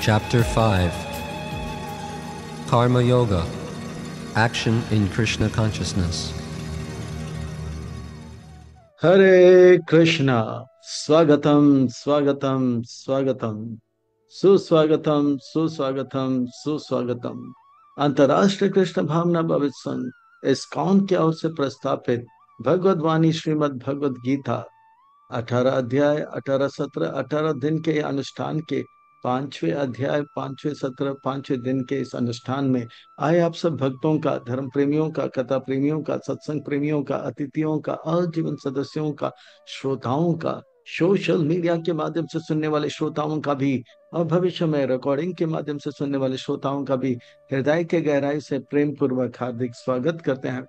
Chapter 5 Karma Yoga Action in Krishna Consciousness. हरे कृष्णा। स्वागतम स्वागतम स्वागतम, सुस्वागतम सुस्वागतम सुस्वागतम। अंतर्राष्ट्रीय कृष्ण भावना भवित संघ इस्कॉन की ओर से प्रस्तापित भगवद वाणी श्रीमद् भगवद गीता 18 अध्याय 18 सत्र 18 दिन के अनुष्ठान के पांचवें अध्याय पांचवें सत्र पांचवें दिन के इस अनुष्ठान में आए आप सब भक्तों का, धर्म प्रेमियों का, कथा प्रेमियों का, सत्संग प्रेमियों का, अतिथियों का, आजीवन सदस्यों का, श्रोताओं का, सोशल मीडिया के माध्यम से सुनने वाले श्रोताओं का भी और भविष्य में रिकॉर्डिंग के माध्यम से सुनने वाले श्रोताओं का भी हृदय के गहराई से प्रेम पूर्वक हार्दिक स्वागत करते हैं।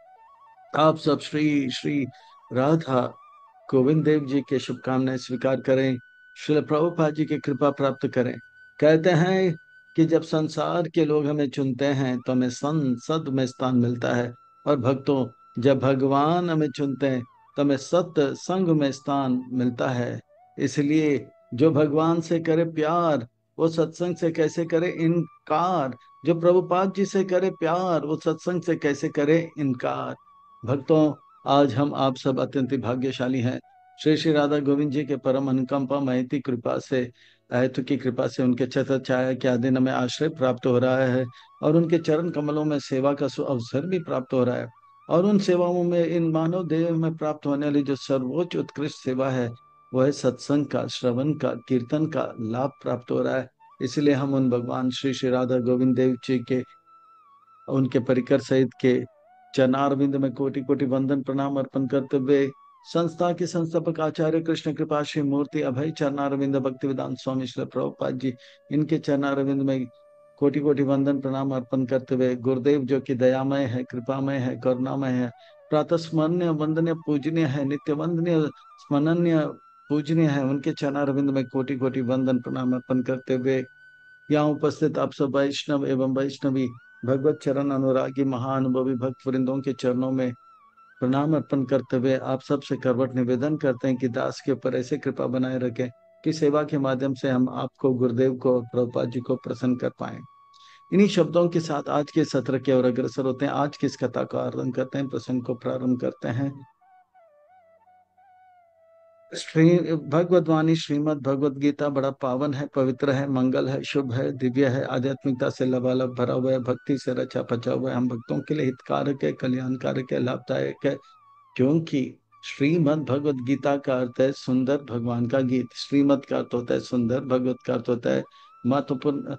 आप सब श्री श्री राधा गोविंद देव जी के शुभकामनाएं स्वीकार करें, श्रील प्रभुपाद जी की कृपा प्राप्त करें। कहते हैं कि जब संसार के लोग हमें चुनते हैं तो हमें संसद में स्थान मिलता है, और भक्तों जब भगवान हमें चुनते हैं तो हमें सत्य संग में स्थान मिलता है। इसलिए जो भगवान से करे प्यार वो सत्संग से कैसे करे इनकार, जो प्रभुपाद जी से करे प्यार वो सत्संग से कैसे करे इनकार। भक्तों आज हम आप सब अत्यंत भाग्यशाली हैं। श्री श्री राधा गोविंद जी के परम अनुकंपा महती कृपा से, अहेतु की कृपा से उनके छत्र छाया के अधीन हमें आश्रय प्राप्त हो रहा है, और उनके चरण कमलों में सेवा का अवसर भी प्राप्त हो रहा है। और उन सेवाओं में इन मानव देह में प्राप्त होने वाली जो सर्वोच्च उत्कृष्ट सेवा है वह है सत्संग का, श्रवण का, कीर्तन का लाभ प्राप्त हो रहा है। इसलिए हम उन भगवान श्री श्री राधा गोविंद देव जी के, उनके परिकर सहित के चरणारविंद में कोटि कोटि वंदन प्रणाम अर्पण करते हुए संस्था के संस्थापक आचार्य कृष्ण कृपा श्री मूर्ति अभय चरणारविंद भक्ति वेदांत स्वामी श्री प्रभुपाद जी, इनके चरणारविंद में कोटि कोटि वंदन प्रणाम अर्पण करते हुए गुरुदेव जो कि दयामय है, कृपामय है, करुणामय है, प्रातः स्मरणीय वंदनीय पूजनीय है, नित्य वंदनीय स्मरणीय पूजनीय है, उनके चरणारविंद में कोटि कोटि वंदन प्रणाम अर्पण करते हुए यहाँ उपस्थित आप सब वैष्णव एवं वैष्णवी भगवत चरण अनुरागी महाअनुभवी भक्त वृंदों के चरणों में प्रणाम अर्पण करते हुए आप सबसे करवट निवेदन करते हैं कि दास के ऊपर ऐसे कृपा बनाए रखें कि सेवा के माध्यम से हम आपको, गुरुदेव को और प्रभुपाद जी को प्रसन्न कर पाए। इन्हीं शब्दों के साथ आज के सत्र की ओर अग्रसर होते हैं। आज की इस कथा को आरंभ करते हैं, प्रसंग को प्रारंभ करते हैं। श्री भगवद वाणी श्रीमद् भगवद गीता बड़ा पावन है, पवित्र है, मंगल है, शुभ है, दिव्य है, आध्यात्मिकता से लबालब भरा हुआ है, भक्ति से रचा पचा हुआ है, हम भक्तों के लिए हितकारक है, कल्याणकारक है, लाभदायक है। क्योंकि श्रीमद् भगवद गीता का अर्थ है सुंदर भगवान का गीत। श्रीमद् का अर्थ होता है सुंदर, भगवत का अर्थ होता है महत्वपूर्ण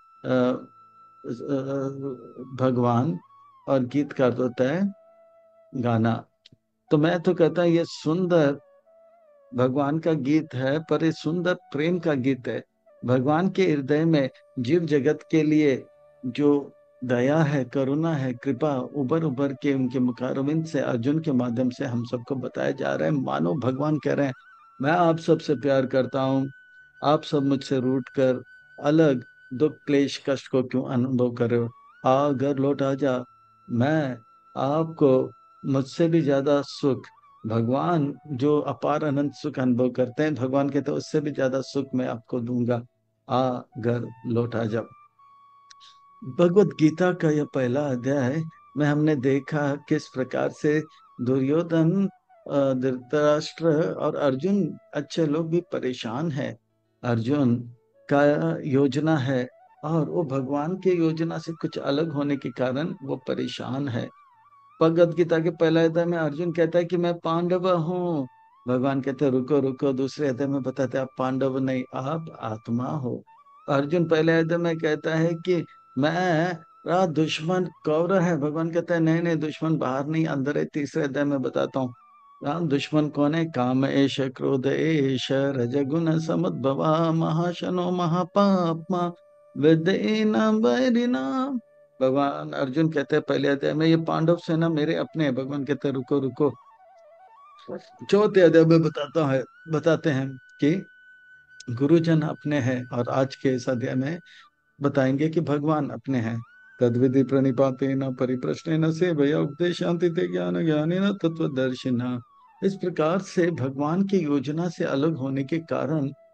भगवान, और गीत का अर्थ होता है गाना। तो मैं तो कहता हूँ ये सुंदर भगवान का गीत है, पर ये सुंदर प्रेम का गीत है। भगवान के हृदय में जीव जगत के लिए जो दया है, करुणा है, कृपा उबर उबर के उनके मुखारविंद से अर्जुन के माध्यम से हम सबको बताया जा रहा है। मानो भगवान कह रहे हैं मैं आप सबसे प्यार करता हूँ, आप सब मुझसे रूठ कर अलग दुख क्लेश कष्ट को क्यों अनुभव कर रहे हो। आ घर लौट आ जा, मैं आपको मुझसे भी ज्यादा सुख, भगवान जो अपार अनंत सुख अनुभव करते हैं, भगवान कहते हैं उससे भी ज्यादा सुख मैं आपको दूंगा, आ घर लौटा जा। भगवत गीता का यह पहला अध्याय में हमने देखा किस प्रकार से दुर्योधन, धृतराष्ट्र और अर्जुन अच्छे लोग भी परेशान है। अर्जुन का योजना है और वो भगवान के योजना से कुछ अलग होने के कारण वो परेशान है। भगवद गीता के पहले अध्याय में अर्जुन कहता है कि मैं पांडव हूँ। भगवान कहते हैं रुको रुको, दूसरे अध्याय में बताते हैं आप पांडव नहीं, आप आत्मा हो। अर्जुन पहले अध्याय में कहता है कि मैं दुश्मन कौरव है। भगवान कहता है नहीं नहीं, दुश्मन बाहर नहीं अंदर है। तीसरे अध्याय में बताता हूँ दुश्मन कौन है। काम एश क्रोध एश रजगुण समुद्भवा महाशनो महापापमा विदेना वैरिना। भगवान अर्जुन कहते हैं पहले अध्याय में ये पांडव सेना मेरे अपने हैं। भगवान कहते हैं रुको रुको, चौथे अध्याय में बताते हैं कि गुरुजन अपने हैं, और आज के इस अध्याय में बताएंगे कि भगवान अपने हैं। तद्विधि प्रणिपातेन परिप्रश्नेन सेवया उपदेशान्ति ते ज्ञान ज्ञानेन तत्वदर्शिना। इस प्रकार से भगवान की योजना से अलग होने के कारण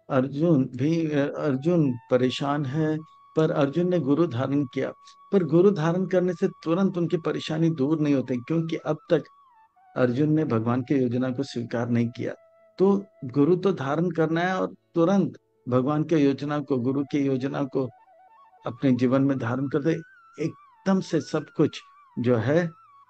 अर्जुन परेशान है, पर अर्जुन ने गुरु धारण किया। पर गुरु धारण करने से तुरंत उनकी परेशानी दूर नहीं होती, क्योंकि अब तक अर्जुन ने भगवान की योजना को स्वीकार नहीं किया। तो गुरु तो धारण करना है, और तुरंत भगवान की योजना को, गुरु की योजना को अपने जीवन में धारण कर दे। एकदम से सब कुछ जो है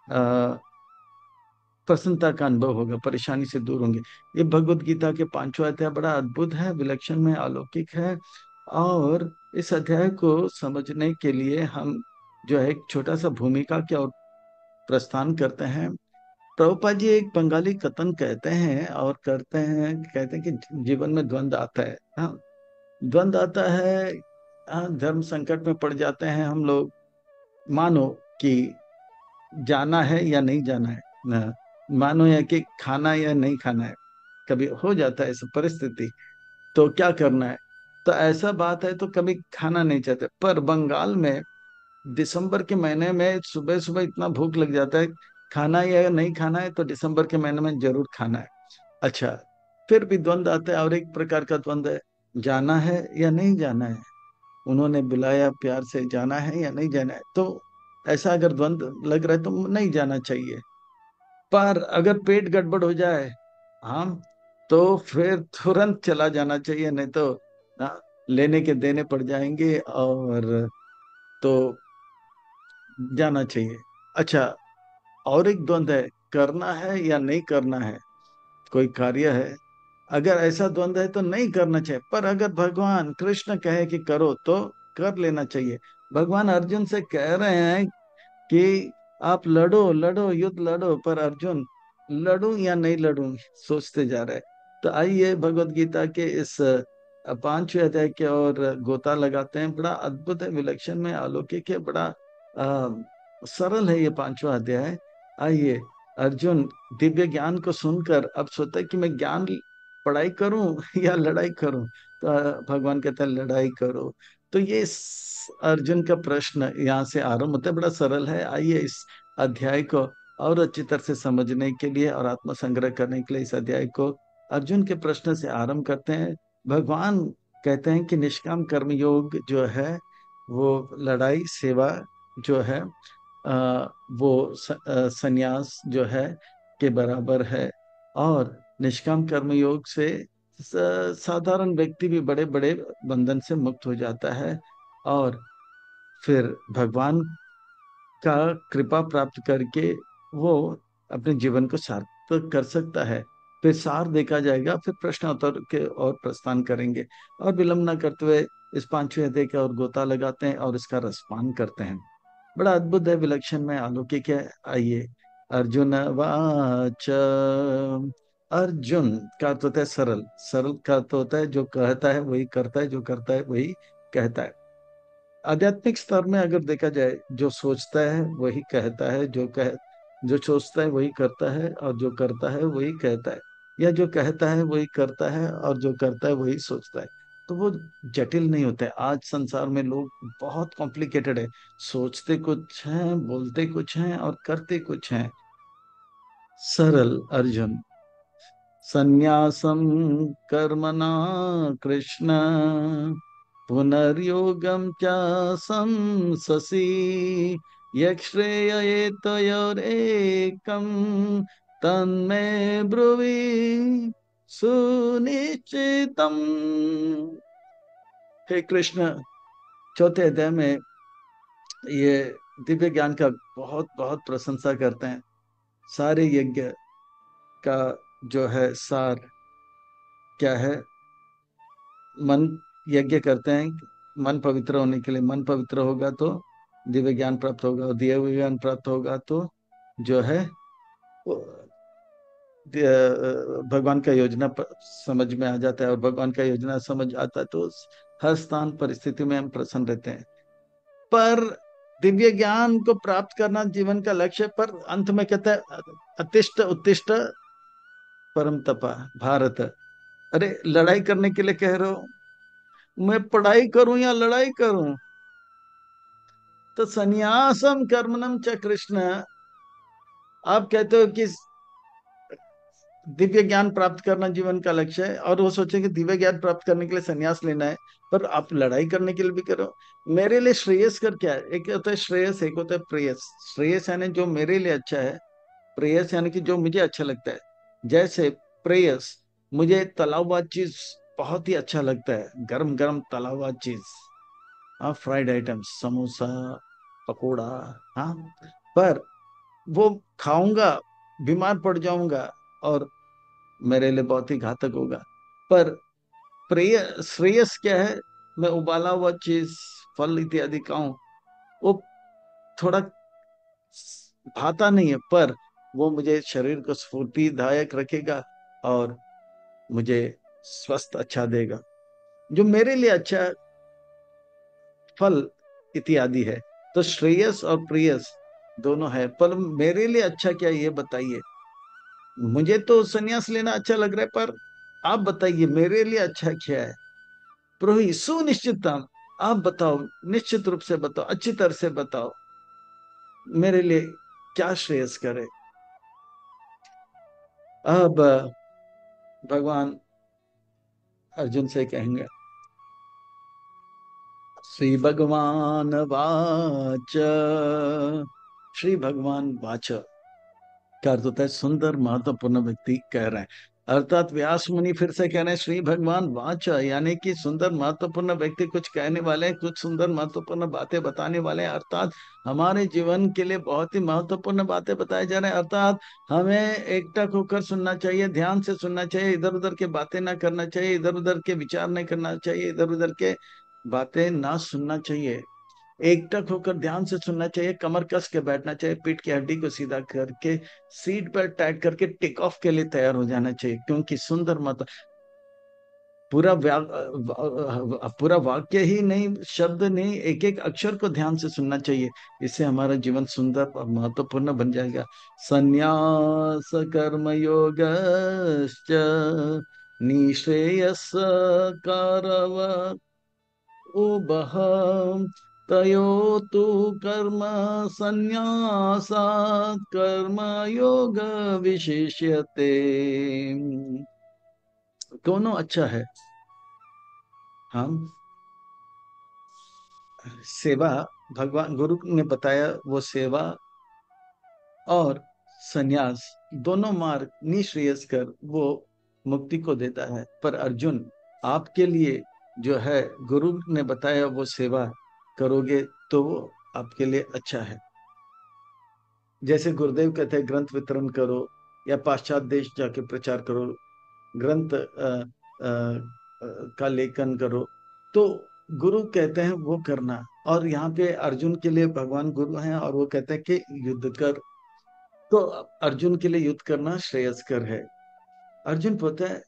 प्रसन्नता का अनुभव होगा, परेशानी से दूर होंगे। ये भगवत गीता के पांचवा अध्याय बड़ा अद्भुत है, विलक्षण में अलौकिक है। और इस अध्याय को समझने के लिए हम जो है एक छोटा सा भूमिका की ओर प्रस्थान करते हैं। प्रभुपाद जी एक बंगाली कथन कहते हैं और कहते हैं कि जीवन में द्वंद्व आता है। हाँ, द्वंद्व आता है। हाँ, धर्म संकट में पड़ जाते हैं हम लोग। मानो कि जाना है या नहीं जाना है ना, मानो या कि खाना या नहीं खाना है, कभी हो जाता है ऐसा परिस्थिति। तो क्या करना है? तो ऐसा बात है तो कभी खाना नहीं चाहते, पर बंगाल में दिसंबर के महीने में सुबह सुबह इतना भूख लग जाता है, खाना या नहीं खाना है, तो दिसंबर के महीने में जरूर खाना है। अच्छा, फिर भी द्वंद्व आता है, और एक प्रकार का द्वंद्व है, जाना है या नहीं जाना है। उन्होंने बुलाया प्यार से, जाना है या नहीं जाना है। तो ऐसा अगर द्वंद्व लग रहा है तो नहीं जाना चाहिए। पर अगर पेट गड़बड़ हो जाए, हाँ, तो फिर तुरंत चला जाना चाहिए, नहीं तो लेने के देने पड़ जाएंगे, और तो जाना चाहिए। अच्छा, और एक द्वंद्व है, करना है या नहीं करना है, कोई कार्य है। अगर ऐसा द्वंद्व है तो नहीं करना चाहिए, पर अगर भगवान कृष्ण कहे कि करो तो कर लेना चाहिए। भगवान अर्जुन से कह रहे हैं कि आप लड़ो लड़ो, युद्ध लड़ो, पर अर्जुन लड़ूं या नहीं लड़ूं सोचते जा रहे हैं। तो आइए भगवत गीता के इस पांचवें अध्याय के और गोता लगाते हैं। बड़ा अद्भुत है, विलक्षण में अलौकिक है, बड़ा सरल है ये पांचवा अध्याय। आइए, अर्जुन दिव्य ज्ञान को सुनकर अब सोचता है कि मैं ज्ञान पढ़ाई करूं या लड़ाई करूं। तो भगवान कहता है लड़ाई करो। तो ये अर्जुन का प्रश्न यहाँ से आरंभ होता है, बड़ा सरल है। आइए इस अध्याय को और अच्छी तरह से समझने के लिए और आत्मसंग्रह करने के लिए इस अध्याय को अर्जुन के प्रश्न से आरंभ करते हैं। भगवान कहते हैं कि निष्काम कर्म योग जो है वो लड़ाई सेवा जो है वो संन्यास जो है के बराबर है। और निष्काम कर्म योग से साधारण व्यक्ति भी बड़े बड़े बंधन से मुक्त हो जाता है, और फिर भगवान का कृपा प्राप्त करके वो अपने जीवन को सार्थक कर सकता है। फिर सार देखा जाएगा, फिर प्रश्न उत्तर के और प्रस्थान करेंगे। और विलंब न करते हुए इस पांचवें अध्याय का और गोता लगाते हैं और इसका रसपान करते हैं। बड़ा अद्भुत है, विलक्षण में अलौकिक है। आइए, अर्जुन वाच। अर्जुन का अर्थ होता है सरल, सरल का अर्थ होता है जो कहता है वही करता है, जो करता है वही कहता है। आध्यात्मिक स्तर में अगर देखा जाए, जो सोचता है वही कहता है, जो सोचता है वही करता है, और जो करता है वही कहता है, या जो कहता है वही करता है, और जो करता है वही सोचता है। तो वो जटिल नहीं होते। आज संसार में लोग बहुत कॉम्प्लिकेटेड है, सोचते कुछ हैं, बोलते कुछ हैं, और करते कुछ हैं। सरल अर्जुन, संन्यासम कर्मणा कृष्ण, पुनर्योगं च संससि, यश्रेययेतयोरेकं तन्मे ब्रुवि सुनिश्चितम्। हे कृष्ण, चौथे अध्याय में ये दिव्य ज्ञान का बहुत बहुत प्रशंसा करते हैं। सारे यज्ञ का जो है सार क्या है? मन, यज्ञ करते हैं मन पवित्र होने के लिए। मन पवित्र होगा तो दिव्य ज्ञान प्राप्त होगा, और दिव्य ज्ञान प्राप्त होगा तो जो है वो भगवान का योजना समझ में आ जाता है, और भगवान का योजना समझ आता है तो हर स्थान परिस्थिति में हम प्रसन्न रहते हैं। पर दिव्य ज्ञान को प्राप्त करना जीवन का लक्ष्य, पर अंत में कहता है अतिष्ठ उत्तिष्ठ परम तपा भारत। अरे, लड़ाई करने के लिए कह रहे हो? मैं पढ़ाई करूं या लड़ाई करूं? तो संन्यासम कर्मणम च कृष्ण, आप कहते हो कि दिव्य ज्ञान प्राप्त करना जीवन का लक्ष्य है, और वो सोचे कि दिव्य ज्ञान प्राप्त करने के लिए संन्यास लेना है, पर आप लड़ाई करने के लिए भी करो। मेरे लिए श्रेयस्कर क्या है? एक होता है श्रेयस, एक होता है प्रेयस। श्रेयस यानी जो मेरे लिए अच्छा है, प्रेयस यानी कि जो मुझे अच्छा लगता है। जैसे प्रेयस, मुझे तलावाद चीज बहुत ही अच्छा लगता है, गरम गरम तलावाद चीज। हाँ, फ्राइड आइटम्स, समोसा, पकोड़ा। हाँ, पर वो खाऊंगा, बीमार पड़ जाऊंगा, और मेरे लिए बहुत ही घातक होगा। पर प्रेय श्रेयस क्या है? मैं उबाला हुआ चीज, फल इत्यादि खाऊं, वो थोड़ा भाता नहीं है, पर वो मुझे शरीर को स्फूर्तिदायक रखेगा और मुझे स्वस्थ अच्छा देगा। जो मेरे लिए अच्छा फल इत्यादि है। तो श्रेयस और प्रेयस दोनों है, पर मेरे लिए अच्छा क्या है ये बताइए। मुझे तो संन्यास लेना अच्छा लग रहा है, पर आप बताइए मेरे लिए अच्छा क्या है। प्रभु सुनिश्चितता, आप बताओ, निश्चित रूप से बताओ, अच्छी तरह से बताओ, मेरे लिए क्या श्रेयस करे। अब भगवान अर्जुन से कहेंगे, श्री भगवान वाच, श्री भगवान वाच का अर्थ होता है सुंदर महत्वपूर्ण व्यक्ति कह रहे हैं। अर्थात व्यास मुनि फिर से कह रहे हैं श्री भगवान वाच, यानी कि सुंदर महत्वपूर्ण व्यक्ति कुछ कहने वाले हैं, कुछ सुंदर महत्वपूर्ण बातें बताने वाले हैं। अर्थात हमारे जीवन के लिए बहुत ही महत्वपूर्ण बातें बताए जा रहे हैं। अर्थात हमें एकटक होकर सुनना चाहिए, ध्यान से सुनना चाहिए, इधर उधर के बातें ना करना चाहिए, इधर उधर के विचार नहीं करना चाहिए, इधर उधर के बातें ना सुनना चाहिए। एकटक होकर ध्यान से सुनना चाहिए, कमर कस के बैठना चाहिए, पीठ की हड्डी को सीधा करके सीट बेल्ट टाइट करके टेक ऑफ के लिए तैयार हो जाना चाहिए। क्योंकि सुंदर मत पूरा पूरा वाक्य ही नहीं, शब्द नहीं, एक एक अक्षर को ध्यान से सुनना चाहिए। इससे हमारा जीवन सुंदर और महत्वपूर्ण बन जाएगा। संन्यास कर्म योगश्च निःश्रेयस कारव उभः तयो तु कर्म संन्यासात् कर्म योग विशिष्यते। दोनों अच्छा है। हम सेवा, भगवान गुरु ने बताया वो सेवा और संन्यास, दोनों मार्ग निश्रेयस्कर, वो मुक्ति को देता है। पर अर्जुन, आपके लिए जो है गुरु ने बताया वो सेवा करोगे तो वो आपके लिए अच्छा है। जैसे गुरुदेव कहते हैं ग्रंथ वितरण करो, या पाश्चात्य देश जाके प्रचार करो, ग्रंथ का लेखन करो, तो गुरु कहते हैं वो करना। और यहाँ पे अर्जुन के लिए भगवान गुरु हैं और वो कहते हैं कि युद्ध कर। तो अर्जुन के लिए युद्ध करना श्रेयस्कर है। अर्जुन बोलता है,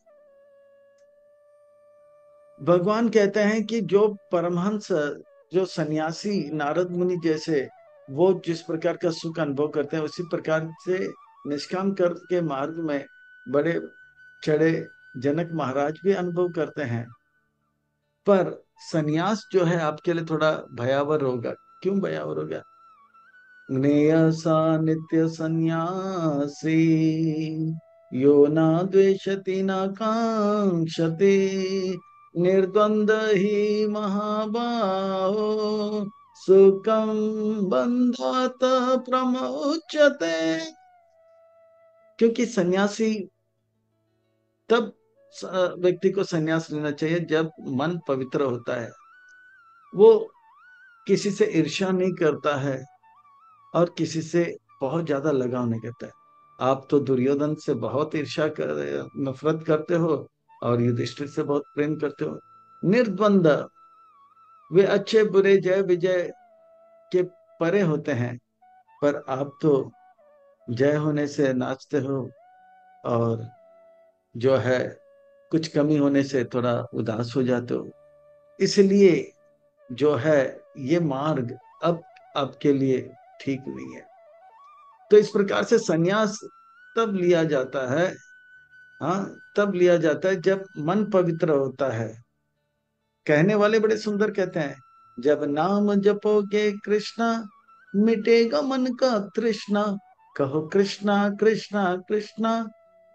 भगवान कहते हैं कि जो परमहंस, जो सन्यासी नारद मुनि जैसे, वो जिस प्रकार का सुख अनुभव करते हैं, उसी प्रकार से निष्काम कर्म के मार्ग में बड़े चढ़े जनक महाराज भी अनुभव करते हैं। पर सन्यास जो है आपके लिए थोड़ा भयावह होगा। क्यों भयावह होगा? ज्ञेय सा नित्य सन्यासी, यो न द्वेषति न कांक्षति, निर्द्वंद ही महाबाहो, सुखम बंधात प्रमुच्यते। क्योंकि सन्यासी तब व्यक्ति को सन्यास लेना चाहिए जब मन पवित्र होता है, वो किसी से ईर्ष्या नहीं करता है और किसी से बहुत ज्यादा लगाव नहीं करता है। आप तो दुर्योधन से बहुत नफरत करते हो और युधिष्ठिर से बहुत प्रेम करते हो। निर्द्वंद, वे अच्छे बुरे जय विजय के परे होते हैं, पर आप तो जय होने से नाचते हो और जो है कुछ कमी होने से थोड़ा उदास हो जाते हो। इसलिए जो है ये मार्ग अब आपके लिए ठीक नहीं है। तो इस प्रकार से सन्यास तब लिया जाता है, हाँ, तब लिया जाता है जब मन पवित्र होता है। कहने वाले बड़े सुंदर कहते हैं, जब नाम जपोगे कृष्णा, मिटेगा मन का तृष्णा, कहो कृष्णा कृष्णा कृष्णा,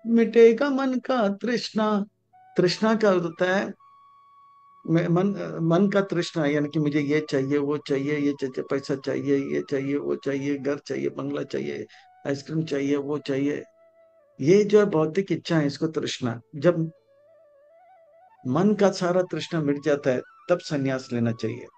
मिटेगा मन का तृष्णा। तृष्णा का अर्थ होता है मन, मन का तृष्णा, यानी कि मुझे ये चाहिए, वो चाहिए, ये चाहिए, पैसा चाहिए, ये चाहिए, वो चाहिए, घर चाहिए, बंगला चाहिए, आइसक्रीम चाहिए, वो चाहिए। ये जो है भौतिक इच्छा है, इसको तृष्णा। जब मन का सारा तृष्णा मिट जाता है तब संन्यास लेना चाहिए।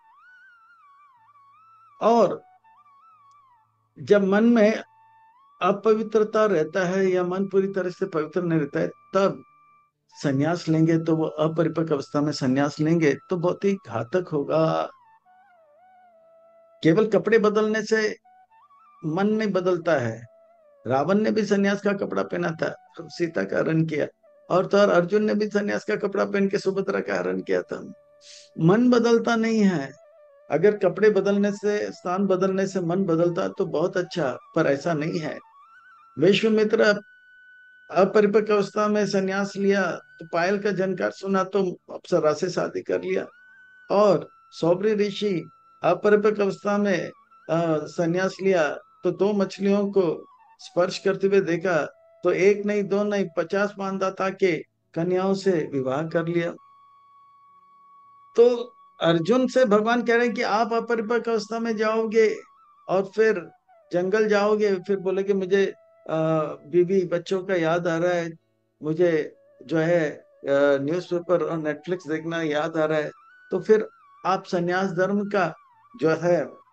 और जब मन में अपवित्रता रहता है या मन पूरी तरह से पवित्र नहीं रहता है, तब संन्यास लेंगे तो वो अपरिपक्व अवस्था में संन्यास लेंगे तो बहुत ही घातक होगा। केवल कपड़े बदलने से मन नहीं बदलता है। रावण ने भी सन्यास का कपड़ा पहना था, सीता का हरण किया। और तो और अर्जुन ने भी सन्यास का कपड़ा पहन के सुभद्रा का हरण किया था। मन बदलता नहीं है। अगर कपड़े बदलने से, स्थान बदलने से मन बदलता तो बहुत अच्छा, पर ऐसा नहीं है। विश्वामित्र अपरिपक्व अवस्था में सन्यास लिया तो पायल का झनकार सुना तो अप्सरा से शादी कर लिया। और सौबरी ऋषि अपरिपक्व अवस्था में सन्यास लिया तो दो मछलियों को स्पर्श करते हुए देखा तो एक नहीं, दो नहीं, 50 मानदाता के कन्याओं से विवाह कर लिया। तो अर्जुन से भगवान कह रहे हैं कि आप अपरिपक्व अवस्था में जाओगे और फिर जंगल जाओगे, फिर बोले मुझे बीवी बच्चों का याद आ रहा है, मुझे जो है न्यूज़पेपर और नेटफ्लिक्स देखना याद आ रहा है। तो फिर आप सन्यास धर्म का जो है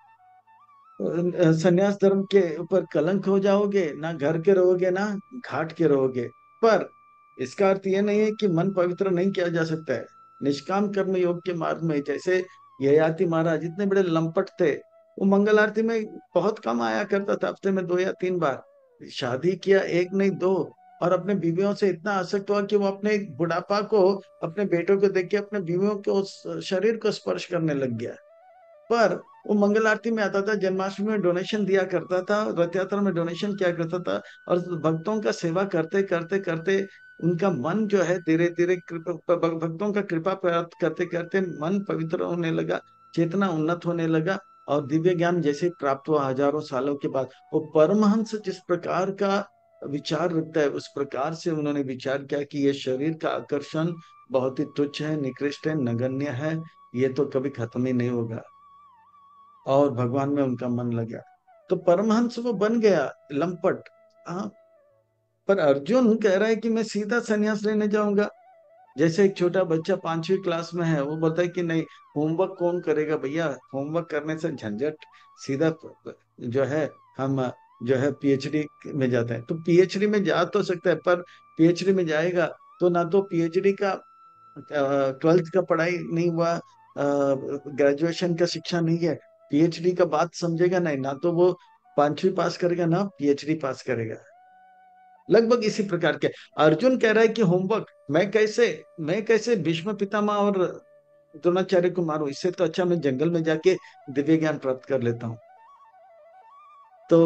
सन्यास धर्म के ऊपर कलंक हो जाओगे, ना घर के रहोगे ना घाट के रहोगे। पर इसका अर्थ यह नहीं है कि मन पवित्र नहीं किया जा सकता है। निष्काम कर्म योग के मार्ग में जैसे ययाति महाराज इतने बड़े लंपट थे, वो मंगल आरती में बहुत कम आया करता था, हफ्ते में 2 या 3 बार। शादी किया, एक नहीं दो, और अपने बीवियों से इतना आसक्त हुआ कि वो अपने बुढ़ापा को अपने बेटों को देख के अपने बीवियों के उस शरीर को स्पर्श करने लग गया। पर वो मंगल आरती में आता था, जन्माष्टमी में डोनेशन दिया करता था, रथ यात्रा में डोनेशन किया करता था। और भक्तों का सेवा करते करते करते उनका मन जो है धीरे धीरे भक्तों का कृपा प्राप्त करते करते मन पवित्र होने लगा, चेतना उन्नत होने लगा। और दिव्य ज्ञान जैसे प्राप्त हुआ हजारों सालों के बाद, वो परमहंस जिस प्रकार का विचार रखता है उस प्रकार से उन्होंने विचार किया कि ये शरीर का आकर्षण बहुत ही तुच्छ है, निकृष्ट है, नगण्य है, ये तो कभी खत्म ही नहीं होगा। और भगवान में उनका मन लग गया तो परमहंस वो बन गया लंपट। हाँ। पर अर्जुन कह रहा है कि मैं सीधा संन्यास लेने जाऊंगा। जैसे एक छोटा बच्चा 5वीं क्लास में है, वो बोलता है कि नहीं, होमवर्क कौन करेगा भैया, होमवर्क करने से झंझट, सीधा जो है हम जो है पीएचडी में जाते हैं। तो पीएचडी में जा तो सकता है, पर पीएचडी में जाएगा तो ना तो पीएचडी का 12th का पढ़ाई नहीं हुआ, ग्रेजुएशन का शिक्षा नहीं है, पीएचडी का बात समझेगा नहीं, ना तो वो 5वीं पास करेगा ना पीएचडी पास करेगा। लगभग इसी प्रकार के अर्जुन कह रहा है कि होमवर्क मैं कैसे भीष्म पितामह और द्रोणाचार्य को मारूं, इससे तो अच्छा मैं जंगल में जाके दिव्य ज्ञान प्राप्त कर लेता हूँ। तो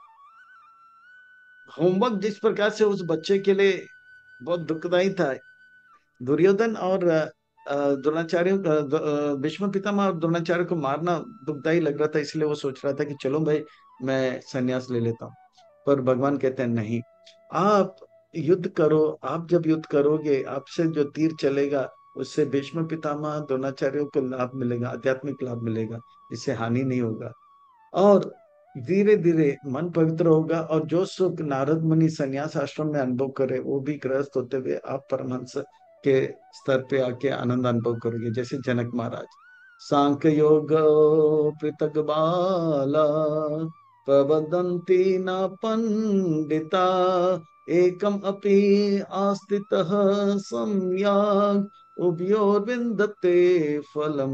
होमवर्क जिस प्रकार से उस बच्चे के लिए बहुत दुखदाई था, दुर्योधन और द्रोणाचार्य भीष्म पितामह और द्रोणाचार्य को मारना दुखदाई लग रहा था, इसलिए वो सोच रहा था कि चलो भाई मैं संन्यास ले लेता हूँ। पर भगवान कहते हैं नहीं, आप युद्ध करो। आप जब युद्ध करोगे, आपसे जो तीर चलेगा उससे भीष्म पितामह द्रोणाचार्यों को लाभ मिलेगा, आध्यात्मिक लाभ मिलेगा, इससे हानि नहीं होगा। और धीरे धीरे मन पवित्र होगा, और जो सुख नारद मुनि संन्यास आश्रम में अनुभव करे वो भी गृहस्थ होते हुए आप परमहंस के स्तर पे आके आनंद अनुभव करोगे। जैसे जनक महाराज, सांख्य योग पृथक बाला प्रवदन्ति न पंडिता एकम अपि आस्थितः सम्यक् उभयोर्विन्दते फलम।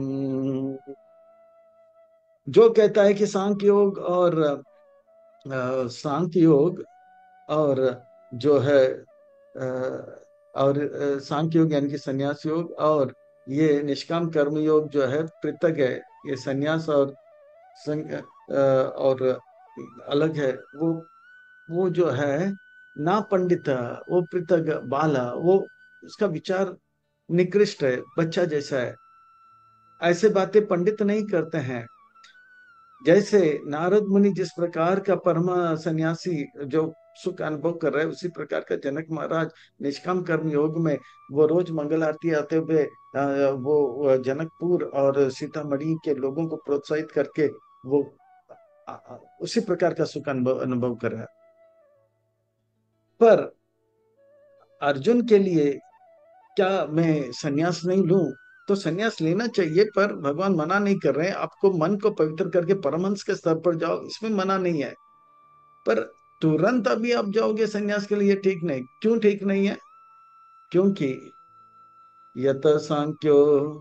जो कहता है कि सांख्य योग और जो है और सांख्य योग यानी कि संन्यास योग और ये निष्काम कर्म योग जो है पृथक है। ये संन्यास और और अलग है। वो जो है ना पंडित, वो पृथक बाला, वो उसका विचार निकृष्ट है, बच्चा जैसा है। ऐसे बातें पंडित नहीं करते हैं। जैसे नारद मुनि जिस प्रकार का परमा सन्यासी जो सुख अनुभव कर रहे हैं, उसी प्रकार का जनक महाराज निष्काम कर्म योग में वो रोज मंगल आरती आते हुए वो जनकपुर और सीतामढ़ी के लोगों को प्रोत्साहित करके वो उसी प्रकार का सुख अनुभव अनुभव कर रहा है। पर अर्जुन के लिए क्या मैं संन्यास नहीं लूं? तो संन्यास लेना चाहिए, पर भगवान मना नहीं कर रहे हैं। आपको मन को पवित्र करके परमहंस के स्तर पर जाओ, इसमें मना नहीं है। पर तुरंत अभी आप जाओगे संन्यास के लिए, ठीक नहीं। क्यों ठीक नहीं है? क्योंकि यत सांख्यो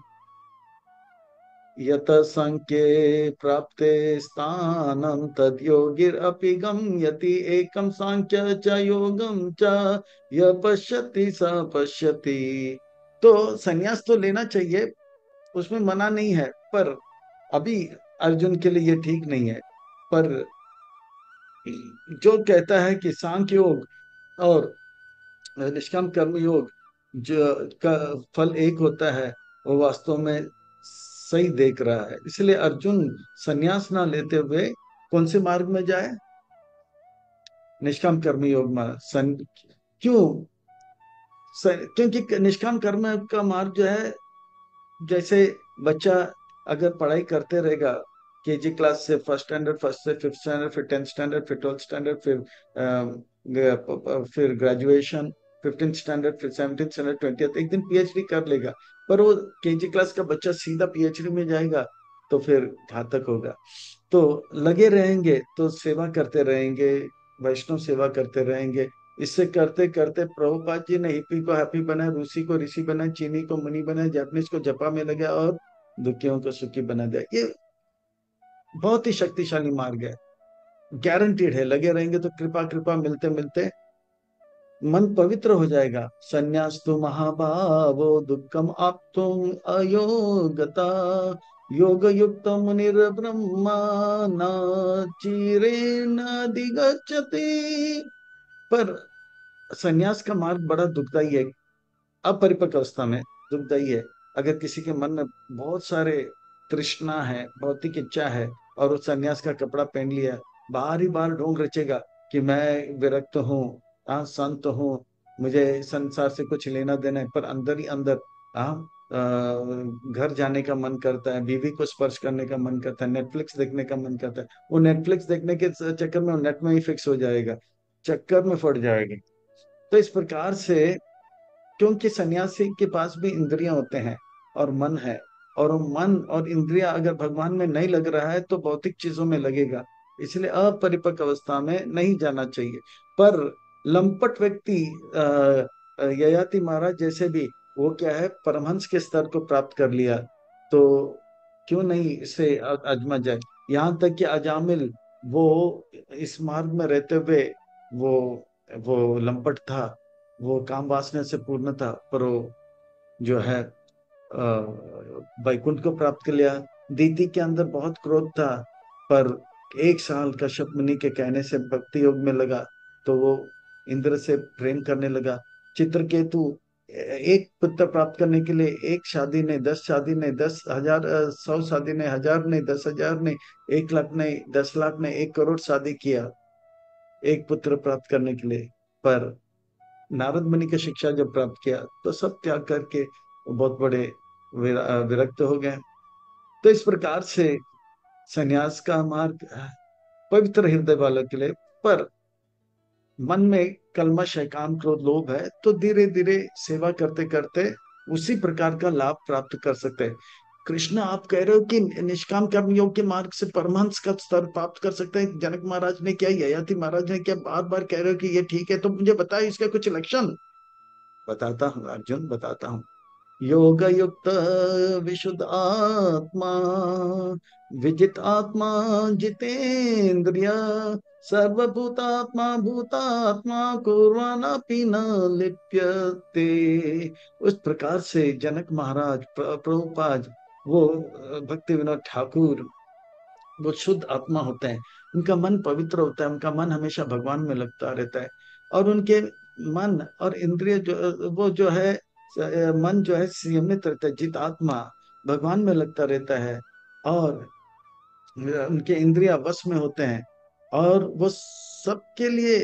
यत सांख्ये प्राप्ते स्थानं तद योगिरपि गम्यति एकम सांख्य च योगम च य पश्यति स पश्यति। तो संन्यास तो लेना चाहिए, उसमें मना नहीं है, पर अभी अर्जुन के लिए ये ठीक नहीं है। पर जो कहता है कि सांख्य योग और निष्काम कर्म योग जो का फल एक होता है, वो वास्तव में सही देख रहा है। इसलिए अर्जुन संन्यास ना लेते हुए कौन से मार्ग में जाए? निष्काम कर्म योग में क्यों? क्योंकि निष्काम कर्म का मार्ग जो है, जैसे बच्चा अगर पढ़ाई करते रहेगा, केजी क्लास से फर्स्ट स्टैंडर्ड, फर्स्ट से फिफ्थ स्टैंडर्ड, फिर टेंथ स्टैंडर्ड, फिर ट्वेल्थ स्टैंडर्ड, फिर ग्रेजुएशन, फिफ्टींथ स्टैंडर्ड, फिर सेवनटींथ स्टैंडर्ड, ट्वेंटियथ, एक दिन पीएचडी कर लेगा। पर वो केजी क्लास का बच्चा सीधा पीएचडी में जाएगा तो फिर घातक होगा। तो लगे रहेंगे तो सेवा करते रहेंगे, वैष्णव सेवा करते रहेंगे। इससे करते करते प्रभुपाद जी ने हिप्पी को हैप्पी बनाया, रूसी को ऋषि बनाया, चीनी को मुनि बनाया, जापानीज को जपा में लगा और दुखियों को सुखी बना दिया। ये बहुत ही शक्तिशाली मार्ग है, गारंटीड है। लगे रहेंगे तो कृपा कृपा मिलते मिलते मन पवित्र हो जाएगा। संन्यास्तु महाभावो दुःखम आप्तुम अयोगता योग युक्त मुनिर्ब्रह्मा न चिरेण अधिगच्छति। पर संन्यास का मार्ग बड़ा दुखदाई है, अपरिपक्व अवस्था में दुखदाई है। अगर किसी के मन में बहुत सारे तृष्णा है, भौतिक इच्छा है, और उस सन्यास का कपड़ा पहन लिया, बाहर ही बाहर ढोंग रचेगा कि मैं विरक्त हूँ, हाँ संत हूँ, मुझे संसार से कुछ लेना देना है, पर अंदर ही अंदर हाँ घर जाने का मन करता है, बीवी को स्पर्श करने का मन करता है, नेटफ्लिक्स देखने का मन करता है। वो नेटफ्लिक्स देखने के चक्कर में नेट में ही फिक्स हो जाएगा, चक्कर में पड़ जाएगा। तो इस प्रकार से, क्योंकि सन्यासी के पास भी इंद्रियां होते हैं और मन है, और वो मन और इंद्रियां अगर भगवान में नहीं लग रहा है तो भौतिक चीजों में लगेगा। इसलिए अपरिपक्व अवस्था में नहीं जाना चाहिए। पर लंपट व्यक्ति ययाति महाराज जैसे भी, वो क्या है, परमहंस के स्तर को प्राप्त कर लिया, तो क्यों नहीं इसे आजमा जाए। यहाँ तक कि अजामिल, वो इस मार्ग में रहते हुए वो वो लंपट था, वो काम वासना से पूर्ण था, पर वो जो है वैकुंठ को प्राप्त कर लिया। दीति के अंदर बहुत क्रोध था, पर 1 साल कश्यप मुनि के कहने से भक्ति योग में लगा, तो वो इंद्र से प्रेम करने लगा। चित्रकेतु एक पुत्र प्राप्त करने के लिए 1 शादी नहीं, 10 शादी नहीं, 10,000 100 शादी नहीं, 1,000 नहीं, 10,000 नहीं, 1 लाख नहीं, 10 लाख नहीं, 1 करोड़ शादी किया एक पुत्र प्राप्त करने के लिए। पर नारद मुनि की शिक्षा जब प्राप्त किया तो सब त्याग करके वो बहुत बड़े विरक्त हो गए। तो इस प्रकार से संन्यास का मार्ग पवित्र हृदय वालों के लिए। पर मन में कल्मश है, काम क्रोध लोभ है, तो धीरे धीरे सेवा करते करते उसी प्रकार का लाभ प्राप्त कर सकते हैं। कृष्ण आप कह रहे हो कि निष्काम कर्म योग के मार्ग से परमहंस का स्तर प्राप्त कर सकते हैं, जनक महाराज ने क्या, ययाति महाराज ने क्या, बार बार कह रहे हो कि ये ठीक है, तो मुझे बताओ इसके कुछ लक्षण। बताता हूँ अर्जुन, बताता हूँ। योग युक्त विशुद्ध आत्मा, विजित आत्मा, जितेंद्रिय, सर्वभूतात्मा भूतात्मा, कुर्वाणापि न लिप्यते। उस प्रकार से जनक महाराज, प्रभुपाद, वो भक्ति विनोद ठाकुर, वो शुद्ध आत्मा होते हैं। उनका मन पवित्र होता है, उनका मन हमेशा भगवान में लगता रहता है। और उनके मन और इंद्रिय जो वो जो है मन जो है संयमित रहता है, जित आत्मा भगवान में लगता रहता है। और उनके इंद्रिया वश में होते हैं, और वो सबके लिए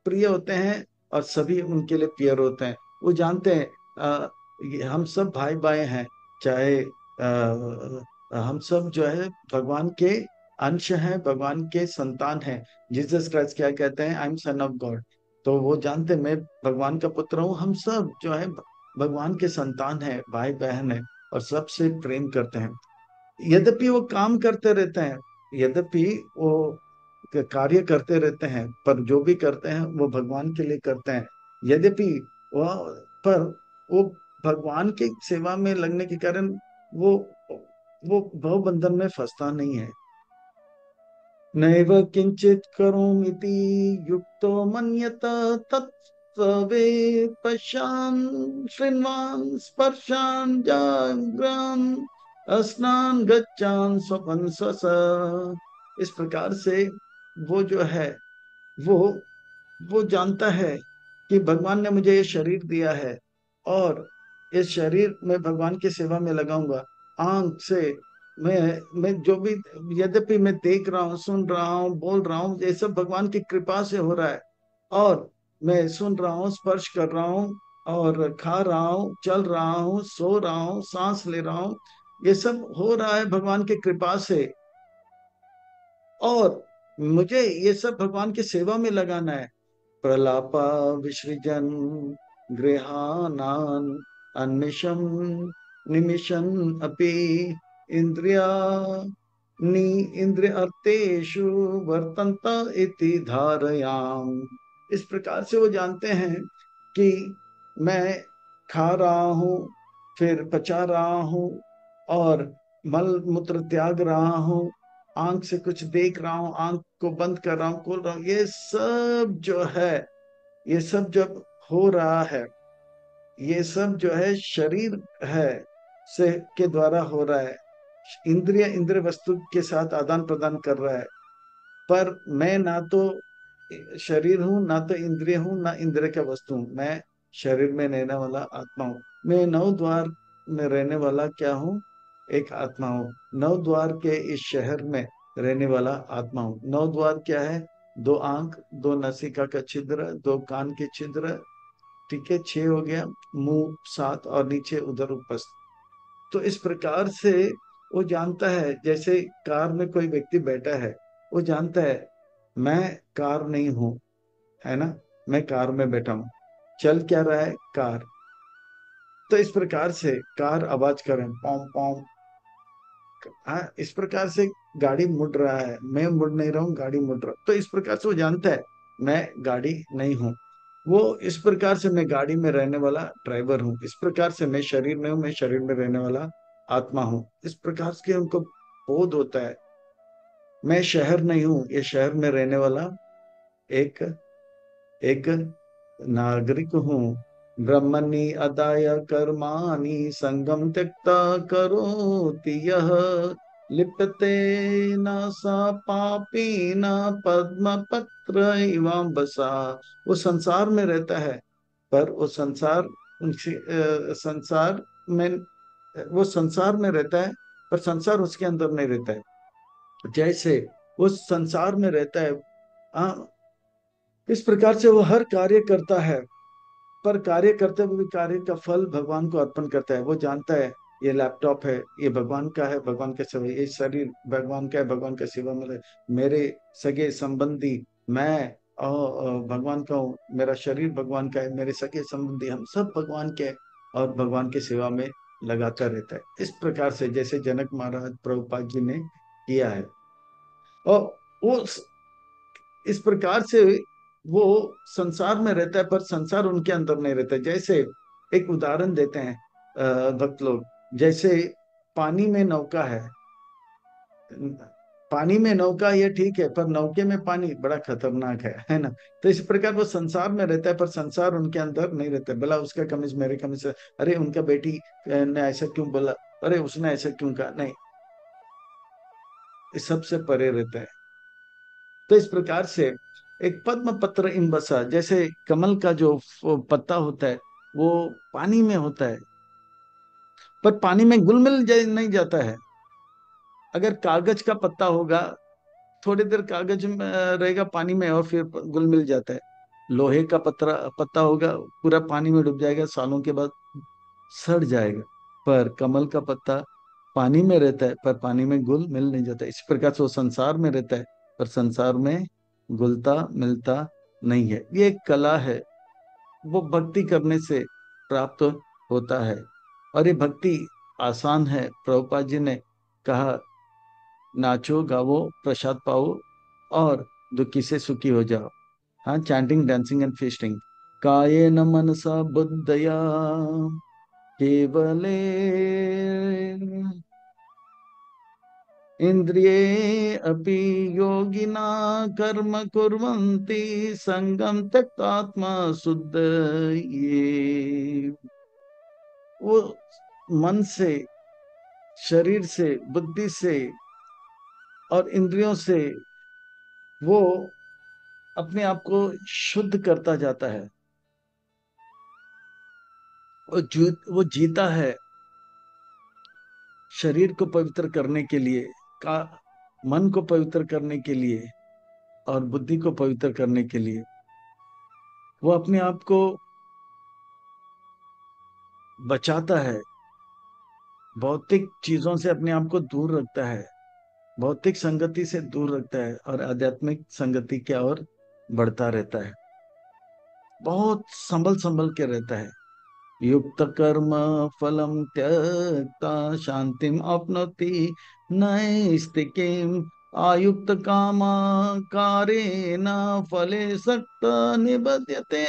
प्रिय होते हैं और सभी उनके लिए प्रिय होते हैं। वो जानते हैं हम सब भाई भाई हैं, चाहे हम सब जो है भगवान के अंश हैं, भगवान के संतान हैं। जीसस क्राइस्ट क्या कहते हैं? I am son of God. तो वो जानते हैं, मैं भगवान का पुत्र हूँ। हम सब जो है भगवान के संतान हैं, भाई बहन हैं, और सबसे प्रेम करते हैं। यद्यपि वो काम करते रहते हैं, यद्यपि वो कार्य करते रहते हैं, पर जो भी करते हैं वो भगवान के लिए करते हैं। यद्यपि वह पर वो भगवान की सेवा में लगने के कारण वो वो भव बंधन में फंसता नहीं है। नैव किंचित करोमीति युक्तो मन्यत तत्त्वे पश्यान् शृण्वान् स्पर्शान् जाग्रान् स्नान गच्छान् स्वपन स्वस। इस प्रकार से वो जो है वो वो जानता है कि भगवान ने मुझे ये शरीर दिया है, और इस शरीर में भगवान की सेवा में लगाऊंगा। आंख से मैं जो भी, यद्यपि मैं देख रहा हूँ, सुन रहा हूँ, बोल रहा हूँ, ये सब भगवान की कृपा से हो रहा है। और मैं सुन रहा हूँ, स्पर्श कर रहा हूँ, और खा रहा हूँ, चल रहा हूँ, सो रहा हूँ, सांस ले रहा हूँ, ये सब हो रहा है भगवान की कृपा से। और मुझे ये सब भगवान की सेवा में लगाना है। प्रलापा विसृजन गृहाणान अन्मिषम निमिषन अपि इंद्रिया नि इंद्रियर्थेषु वर्तन्त इति धारयाम। इस प्रकार से वो जानते हैं कि मैं खा रहा हूँ, फिर पचा रहा हूँ, और मल मूत्र त्याग रहा हूँ, आंख से कुछ देख रहा हूँ, आंख को बंद कर रहा हूँ, खोल रहा हूँ, ये सब जो है, ये सब जब हो रहा है, ये सब जो है शरीर है से के द्वारा हो रहा है। इंद्रिय वस्तु के साथ आदान प्रदान कर रहा है। पर मैं ना तो शरीर हूँ, ना तो इंद्रिय हूँ, ना इंद्रिय का वस्तु हूँ। मैं शरीर में रहने वाला आत्मा हूँ। मैं नौ द्वार में रहने वाला क्या हूँ? एक आत्मा हूँ। नौ द्वार के इस शहर में रहने वाला आत्मा हूँ। नौ द्वार क्या है? दो आंख, दो नासिका का छिद्र, दो कान के छिद्र, ठीक है, छह हो गया, मुंह सात, और नीचे उधर उपस्थ। तो इस प्रकार से वो जानता है, जैसे कार में कोई व्यक्ति बैठा है, वो जानता है मैं कार नहीं हूं, है ना, मैं कार में बैठा हूं। चल क्या रहा है? कार। तो इस प्रकार से कार आवाज कर रहे हैं, पॉम पॉम। हाँ, इस प्रकार से गाड़ी मुड़ रहा है, मैं मुड़ नहीं रहा हूँ, गाड़ी मुड़ रहा। तो इस प्रकार से वो जानता है मैं गाड़ी नहीं हूँ। वो इस प्रकार से मैं गाड़ी में रहने वाला ड्राइवर हूँ। इस प्रकार से मैं शरीर में हूँ, मैं शरीर में रहने वाला आत्मा हूँ। इस प्रकार से उनको बोध होता है मैं शहर नहीं हूँ, ये शहर में रहने वाला एक एक नागरिक हूँ। ब्रह्मणि अदाय कर्माणि संगम त्यक्ता करोति यः लिप्यते न सा पापी न पद्म पत्र इवाम्बसा। वो संसार में रहता है, पर वो संसार में वो संसार में रहता है, पर संसार उसके अंदर नहीं रहता है। जैसे वो संसार में रहता है, आ, इस प्रकार से वो हर कार्य करता है, पर कार्य करते हुए भी कार्य का फल भगवान को अर्पण करता है। वो जानता है ये लैपटॉप है, ये भगवान का है, भगवान का सेवा, ये शरीर भगवान का है, भगवान का सेवा में मेरे सगे संबंधी, मैं और भगवान का हूँ, मेरा शरीर भगवान का है, मेरे सगे संबंधी हम सब भगवान के हैं, और भगवान की सेवा में लगाता रहता है। इस प्रकार से जैसे जनक महाराज प्रभुपाद जी ने किया है। और वो इस प्रकार से वो संसार में रहता है, पर संसार उनके अंदर नहीं रहता। जैसे एक उदाहरण देते हैं भक्त लोग, जैसे पानी में नौका है, पानी में नौका ये ठीक है, पर नौके में पानी बड़ा खतरनाक है ना। तो इस प्रकार वो संसार में रहता है, पर संसार उनके अंदर नहीं रहता है। भला उसका कमीज मेरे कमीज से, अरे उनका बेटी ने ऐसा क्यों बोला, अरे उसने ऐसा क्यों कहा, नहीं, इस सबसे परे रहता है। तो इस प्रकार से एक पद्म पत्र इम्बसा, जैसे कमल का जो पत्ता होता है, वो पानी में होता है, पर पानी में घुल मिल नहीं जाता है। अगर कागज का पत्ता होगा, थोड़ी देर कागज में रहेगा पानी में, और फिर घुल मिल जाता है। लोहे का पत्रा पत्ता होगा, पूरा पानी में डूब जाएगा, सालों के बाद सड़ जाएगा। पर कमल का पत्ता पानी में रहता है, पर पानी में घुल मिल नहीं जाता। इस प्रकार से वो संसार में रहता है, पर संसार में घुलता मिलता नहीं है। ये एक कला है, वो भक्ति करने से प्राप्त होता है। और ये भक्ति आसान है। प्रभुपाद जी ने कहा, नाचो गावो प्रसाद पाओ और दुखी से सुखी हो जाओ। हाँ, चैंटिंग, डांसिंग एंड फीस्टिंग। कायेन मनसा बुद्धया केवले इंद्रिये अपि योगिना कर्म कुर्वन्ति संगम त्यक्तात्मा शुद्ध ये। वो मन से, शरीर से, बुद्धि से और इंद्रियों से वो अपने आप को शुद्ध करता जाता है। वो जीता है शरीर को पवित्र करने के लिए, का मन को पवित्र करने के लिए और बुद्धि को पवित्र करने के लिए। वो अपने आप को बचाता है, भौतिक चीजों से अपने आप को दूर रखता है, भौतिक संगति से दूर रखता है और आध्यात्मिक संगति की ओर बढ़ता रहता है। बहुत संभल संभल के रहता है। युक्त कर्म फलम त्यक्ता शांतिम अपनोति नैष्तिकीम आयुक्त कामा कारेण फले सक्त निबध्यते।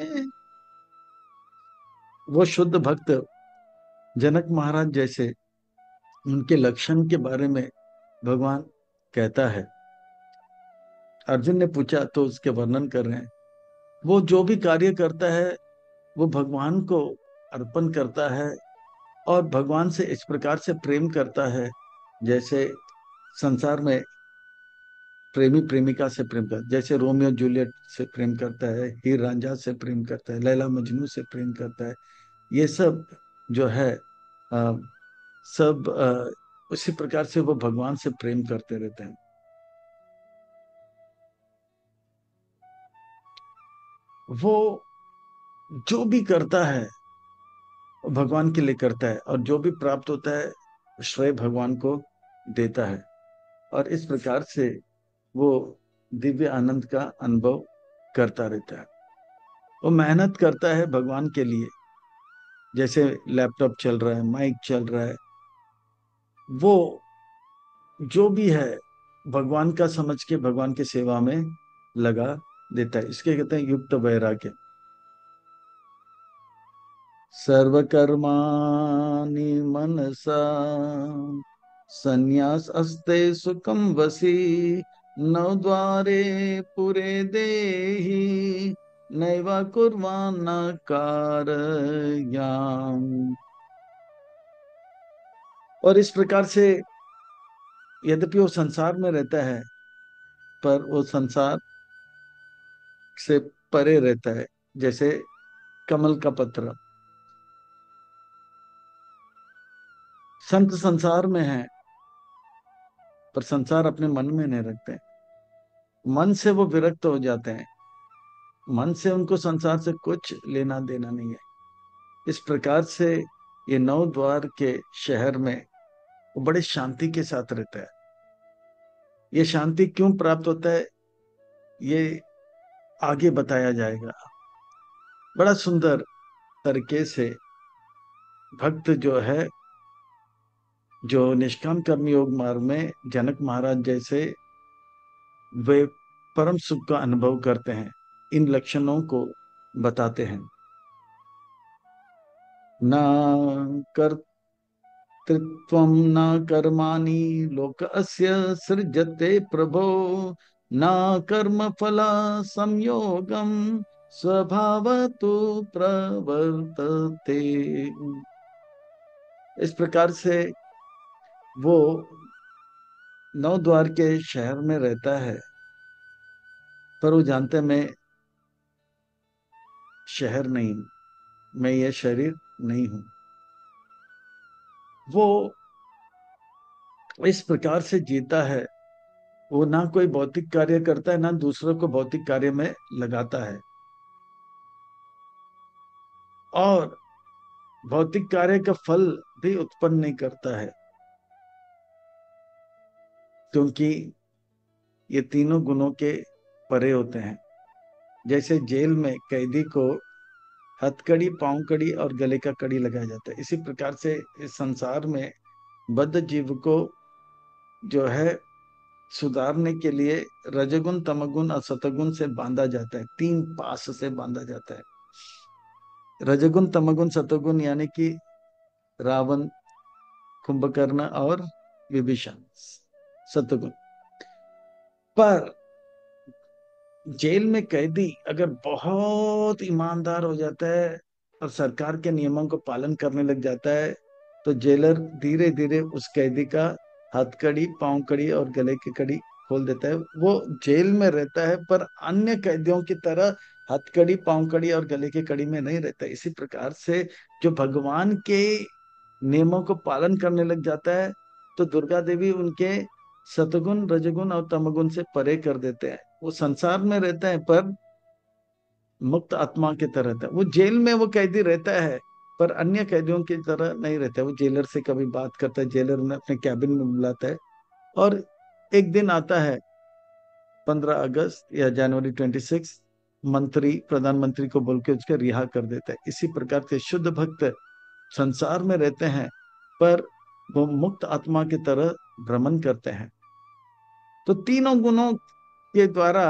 वो शुद्ध भक्त जनक महाराज जैसे, उनके लक्षण के बारे में भगवान कहता है। अर्जुन ने पूछा तो उसके वर्णन कर रहे हैं। वो जो भी कार्य करता है वो भगवान को अर्पण करता है और भगवान से इस प्रकार से प्रेम करता है जैसे संसार में प्रेमी प्रेमिका से प्रेम करता है। जैसे रोमियो जूलियट से प्रेम करता है, हीर रांझा से प्रेम करता है, लैला मजनू से प्रेम करता है। ये सब जो है सब उसी प्रकार से वो भगवान से प्रेम करते रहते हैं। वो जो भी करता है वो भगवान के लिए करता है और जो भी प्राप्त होता है श्रेय भगवान को देता है। और इस प्रकार से वो दिव्य आनंद का अनुभव करता रहता है। वो मेहनत करता है भगवान के लिए। जैसे लैपटॉप चल रहा है, माइक चल रहा है, वो जो भी है भगवान का समझ के भगवान की सेवा में लगा देता है। इसके कहते हैं युक्त वैराग्य। सर्वकर्माणि मनसा संन्यास अस्ते सुखम वसी नव द्वारे पुरे देहि नैवा कुर्वान्न कारयाम। और इस प्रकार से यद्यपि वो संसार में रहता है, पर वो संसार से परे रहता है। जैसे कमल का पत्र, संत संसार में है पर संसार अपने मन में नहीं रखते। मन से वो विरक्त हो जाते हैं, मन से उनको संसार से कुछ लेना देना नहीं है। इस प्रकार से ये नौ द्वार के शहर में वो बड़े शांति के साथ रहता है। ये शांति क्यों प्राप्त होता है ये आगे बताया जाएगा। बड़ा सुंदर तरीके से भक्त जो है, जो निष्काम कर्म योग मार्ग में जनक महाराज जैसे वे परम सुख का अनुभव करते हैं, इन लक्षणों को बताते हैं। न कर्तृत्वं न कर्माणि लोकस्य सृजते प्रभो न कर्म फल संयोगम स्वभावतो प्रवर्तते। इस प्रकार से वो नौ द्वार के शहर में रहता है, पर वो जानते हैं मैं शहर नहीं हूं, मैं ये शरीर नहीं हूं। वो इस प्रकार से जीता है। वो ना कोई भौतिक कार्य करता है, ना दूसरों को भौतिक कार्य में लगाता है। और भौतिक कार्य का फल भी उत्पन्न नहीं करता है, क्योंकि ये तीनों गुणों के परे होते हैं। जैसे जेल में कैदी को हथकड़ी, पांव कड़ी और गले का कड़ी लगाया जाता है, इसी प्रकार से इस संसार में बद्ध जीव को जो है सुधारने के लिए रजगुण, तमगुण और सतगुण से बांधा जाता है, तीन पास से बांधा जाता है। रजगुण, तमगुण, सतगुण यानी कि रावण, कुंभकर्ण और विभीषण, सतगुण। पर जेल में कैदी अगर बहुत ईमानदार हो जाता है और सरकार के नियमों को पालन करने लग जाता है, तो जेलर धीरे धीरे उस कैदी का हथकड़ी, पांव कड़ी और गले की कड़ी खोल देता है। वो जेल में रहता है पर अन्य कैदियों की तरह हथकड़ी, पांव कड़ी और गले की कड़ी में नहीं रहता। इसी प्रकार से जो भगवान के नियमों को पालन करने लग जाता है, तो दुर्गा देवी उनके सतगुण, रजगुण और तमगुण से परे कर देते हैं। वो संसार में रहता है पर मुक्त आत्मा की तरह रहता है। वो जेल में वो कैदी रहता है पर अन्य कैदियों की तरह नहीं रहता है। वो जेलर से कभी बात करता है, जेलर उन्हें अपने कैबिन में बुलाता है, और एक दिन आता है 15 अगस्त या जनवरी 26, मंत्री प्रधानमंत्री को बोल के उसके रिहा कर देता है। इसी प्रकार से शुद्ध भक्त संसार में रहते हैं पर वो मुक्त आत्मा की तरह भ्रमण करते हैं। तो तीनों गुणों के द्वारा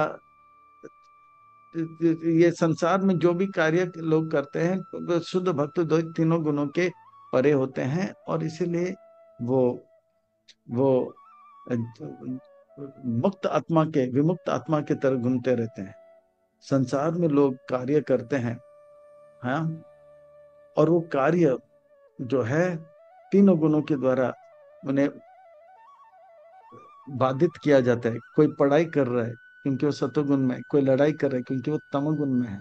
ये संसार में जो भी कार्य लोग करते हैं, वो शुद्ध भक्त दो तीनों गुणों के परे होते हैं, और इसीलिए वो वो मुक्त आत्मा के, विमुक्त आत्मा की तरह घूमते रहते हैं। संसार में लोग कार्य करते हैं, हाँ, और वो कार्य जो है तीनों गुणों के द्वारा उन्हें बाधित किया जाता है। कोई पढ़ाई कर रहा है क्योंकि वो सतोगुण में है, कोई लड़ाई कर रहा है क्योंकि वो तमोगुण में है।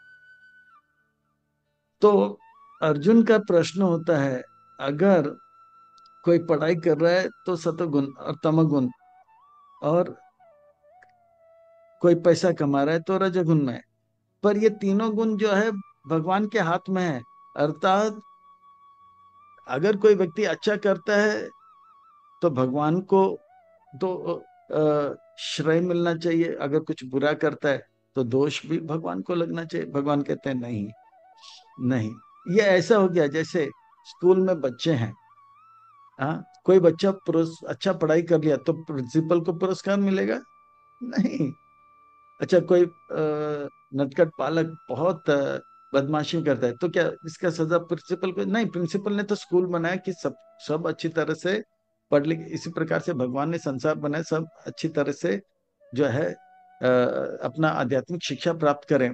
तो अर्जुन का प्रश्न होता है, अगर कोई पढ़ाई कर रहा है तो सतोगुण और तमोगुण, और कोई पैसा कमा रहा है तो रजोगुण में है, पर ये तीनों गुण जो है भगवान के हाथ में है। अर्थात अगर कोई व्यक्ति अच्छा करता है तो भगवान को तो श्रेय मिलना चाहिए, अगर कुछ बुरा करता है तो दोष भी भगवान को लगना चाहिए। भगवान कहते हैं नहीं, नहीं। ये ऐसा हो गया जैसे स्कूल में बच्चे हैं, हाँ, कोई बच्चा अच्छा पढ़ाई कर लिया तो प्रिंसिपल को पुरस्कार मिलेगा? नहीं। अच्छा, कोई नटखट बालक बहुत बदमाशी करता है तो क्या इसका सजा प्रिंसिपल को? नहीं, प्रिंसिपल ने तो स्कूल बनाया कि सब सब अच्छी तरह से पढ़ लिख। इसी प्रकार से भगवान ने संसार बनाया, सब अच्छी तरह से जो है अपना आध्यात्मिक शिक्षा प्राप्त करें,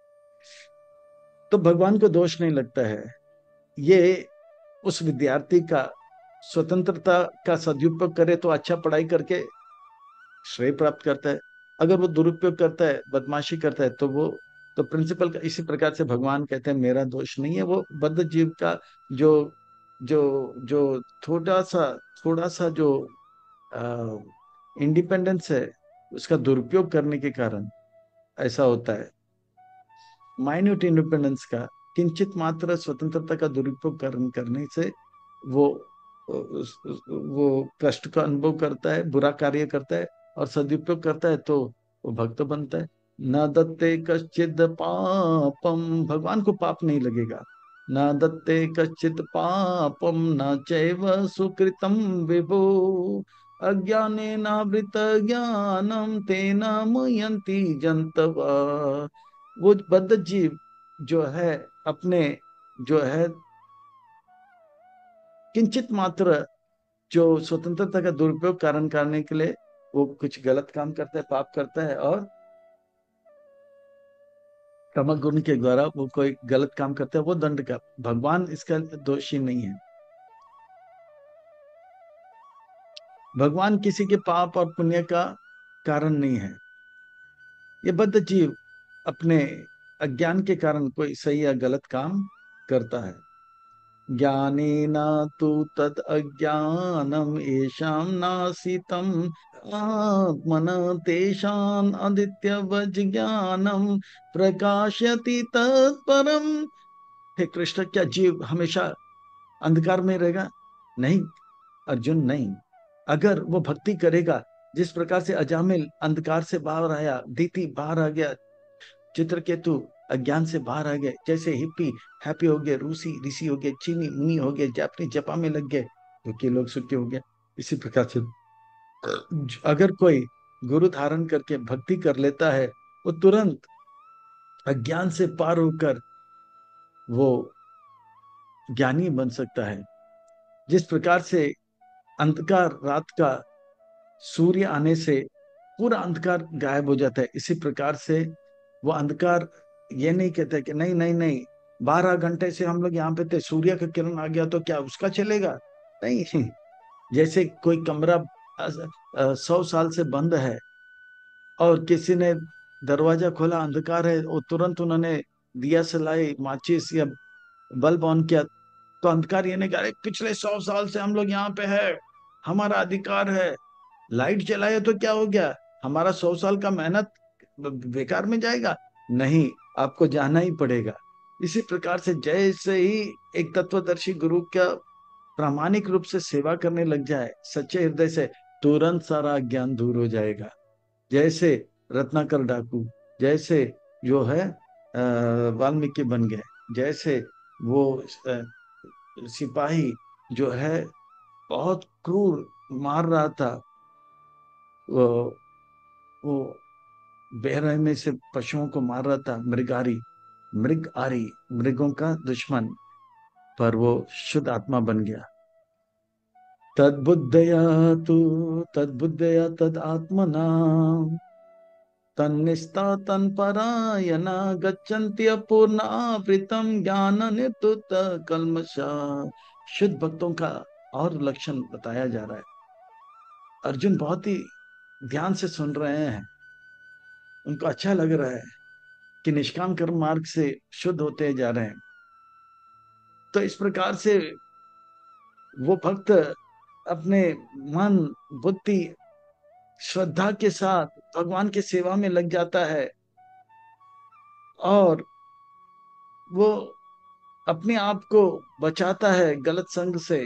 तो भगवान को दोष नहीं लगता है। ये उस विद्यार्थी का स्वतंत्रता का सदुपयोग करे तो अच्छा पढ़ाई करके श्रेय प्राप्त करता है। अगर वो दुरुपयोग करता है, बदमाशी करता है, तो वो तो प्रिंसिपल का। इसी प्रकार से भगवान कहते हैं मेरा दोष नहीं है। वो बद्ध जीव का जो जो जो थोड़ा सा जो इंडिपेंडेंस है, उसका दुरुपयोग करने के कारण ऐसा होता है। माइन्यूट इंडिपेंडेंस का, किंचित मात्र स्वतंत्रता का दुरुपयोग करने से वो वो कष्ट का अनुभव करता है, बुरा कार्य करता है, और सदुपयोग करता है तो वो भक्त बनता है। न दत्ते कश्चिद पापम, भगवान को पाप नहीं लगेगा। न दत्ते कश्चित पापम न चैव सुकृतम विभो, अज्ञानेनावृत ज्ञानम तेन मुह्यन्ति जन्तवः। वो बद्ध जीव जो है अपने जो है किंचित मात्र जो स्वतंत्रता का दुरुपयोग कारण करने के लिए वो कुछ गलत काम करता है, पाप करता है, और तमोगुण गुण के द्वारा वो कोई गलत काम करता है, वो दंड का, भगवान इसका दोषी नहीं है। भगवान किसी के पाप और पुण्य का कारण नहीं है। ये बद्ध जीव अपने अज्ञान के कारण कोई सही या गलत काम करता है। ज्ञानेन तु तद अज्ञानम येषां नासीतं आत्मन तेषां आदित्यवज् ज्ञानं प्रकाशयति तत्परम्। हे कृष्ण, क्या जीव हमेशा अंधकार में रहेगा? नहीं अर्जुन, नहीं। अगर वो भक्ति करेगा, जिस प्रकार से अजामिल अंधकार से बाहर आया, दीति बाहर आ गया, चित्रकेतु अज्ञान से बाहर आ गए, जैसे हिप्पी हैप्पी हो गए, रूसी ऋषि हो गए, चीनी मुनि हो गए, जापानी जपा में लग गए, दुखी लोग सुखी हो गए। इसी प्रकार से अगर कोई गुरु धारण करके भक्ति कर लेता है, वो तुरंत अज्ञान से पार होकर वो ज्ञानी बन सकता है। जिस प्रकार से अंधकार रात का सूर्य आने से पूरा अंधकार गायब हो जाता है, इसी प्रकार से वो अंधकार ये नहीं कहता कि नहीं नहीं नहीं, 12 घंटे से हम लोग यहाँ पे थे, सूर्य का किरण आ गया तो क्या उसका चलेगा? नहीं। जैसे कोई कमरा 100 साल से बंद है और किसी ने दरवाजा खोला, अंधकार है, और तुरंत उन्होंने दिया जलाई, माचिस या बल्ब ऑन किया, तो अंधकार ये नहीं कह रहे पिछले 100 साल से हम लोग यहाँ पे है, हमारा अधिकार है, लाइट जलाए तो क्या हो गया, हमारा 100 साल का मेहनत बेकार में जाएगा? नहीं, आपको जाना ही पड़ेगा। इसी प्रकार से जैसे ही एक तत्वदर्शी गुरु का प्रामाणिक रूप से सेवा करने लग जाए सच्चे हृदय से, तुरंत सारा ज्ञान दूर हो जाएगा। जैसे रत्नाकर डाकू, जैसे जो है वाल्मीकि बन गए, जैसे वो सिपाही जो है बहुत क्रूर मार रहा था, वो वो बेरहमी से पशुओं को मार रहा था, मृगारी, मृग आरी, मृगों का दुश्मन, पर वो शुद्ध आत्मा बन गया। तद्बुद्धया तु तद्बुद्धया तद आत्मना तन्निष्ठा तन्परायणा गच्छन्ति अपूर्णावृतम ज्ञान निर्तुत कल्मषा। शुद्ध भक्तों का और लक्षण बताया जा रहा है। अर्जुन बहुत ही ध्यान से सुन रहे हैं, उनको अच्छा लग रहा है कि निष्काम कर्म मार्ग से शुद्ध होते जा रहे हैं। तो इस प्रकार से वो भक्त अपने मन, बुद्धि, श्रद्धा के साथ भगवान की सेवा में लग जाता है, और वो अपने आप को बचाता है गलत संग से,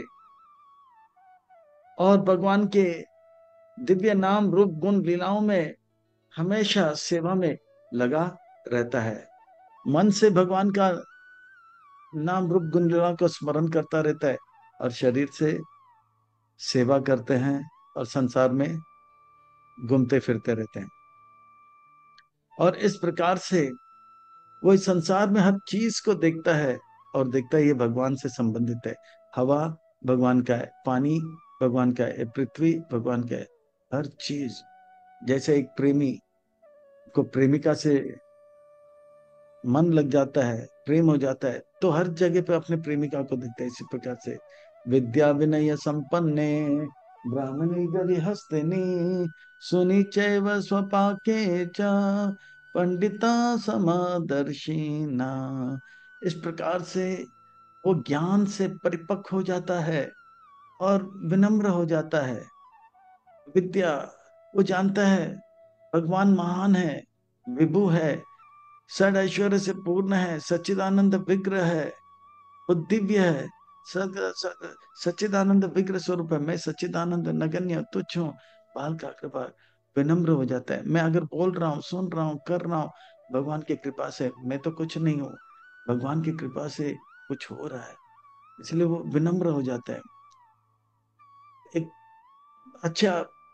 और भगवान के दिव्य नाम रूप गुण लीलाओं में हमेशा सेवा में लगा रहता है। मन से भगवान का नाम रूप गुण लीलाओं को स्मरण करता रहता है, और शरीर से सेवा करते हैं और संसार में घूमते फिरते रहते हैं। और इस प्रकार से वो इस संसार में हर चीज को देखता है, और देखता है ये भगवान से संबंधित है। हवा भगवान का है, पानी भगवान का है, पृथ्वी भगवान का है, हर चीज। जैसे एक प्रेमी को प्रेमिका से मन लग जाता है, प्रेम हो जाता है, तो हर जगह पे अपने प्रेमिका को देखता है। इसी प्रकार से विद्या विनय संपन्ने ब्राह्मणी गरि हस्तिनी सुनी चैव स्वपाके च पंडिता समदर्शिना। इस प्रकार से वो ज्ञान से परिपक्व हो जाता है और विनम्र हो जाता है। विद्या, वो जानता है भगवान महान है, विभु है, षड ऐश्वर्य से पूर्ण है, सच्चिदानंद विग्रह है, वो दिव्य है, सच्चिदानंद विग्रह स्वरूप है। मैं सच्चिदानंद नगण्य तुच्छ हूँ, बाल का कृपा। विनम्र हो जाता है, मैं अगर बोल रहा हूँ, सुन रहा हूँ, कर रहा हूँ, भगवान की कृपा से, मैं तो कुछ नहीं हूँ, भगवान की कृपा से कुछ हो रहा है, इसलिए वो विनम्र हो जाता है। एक अच्छा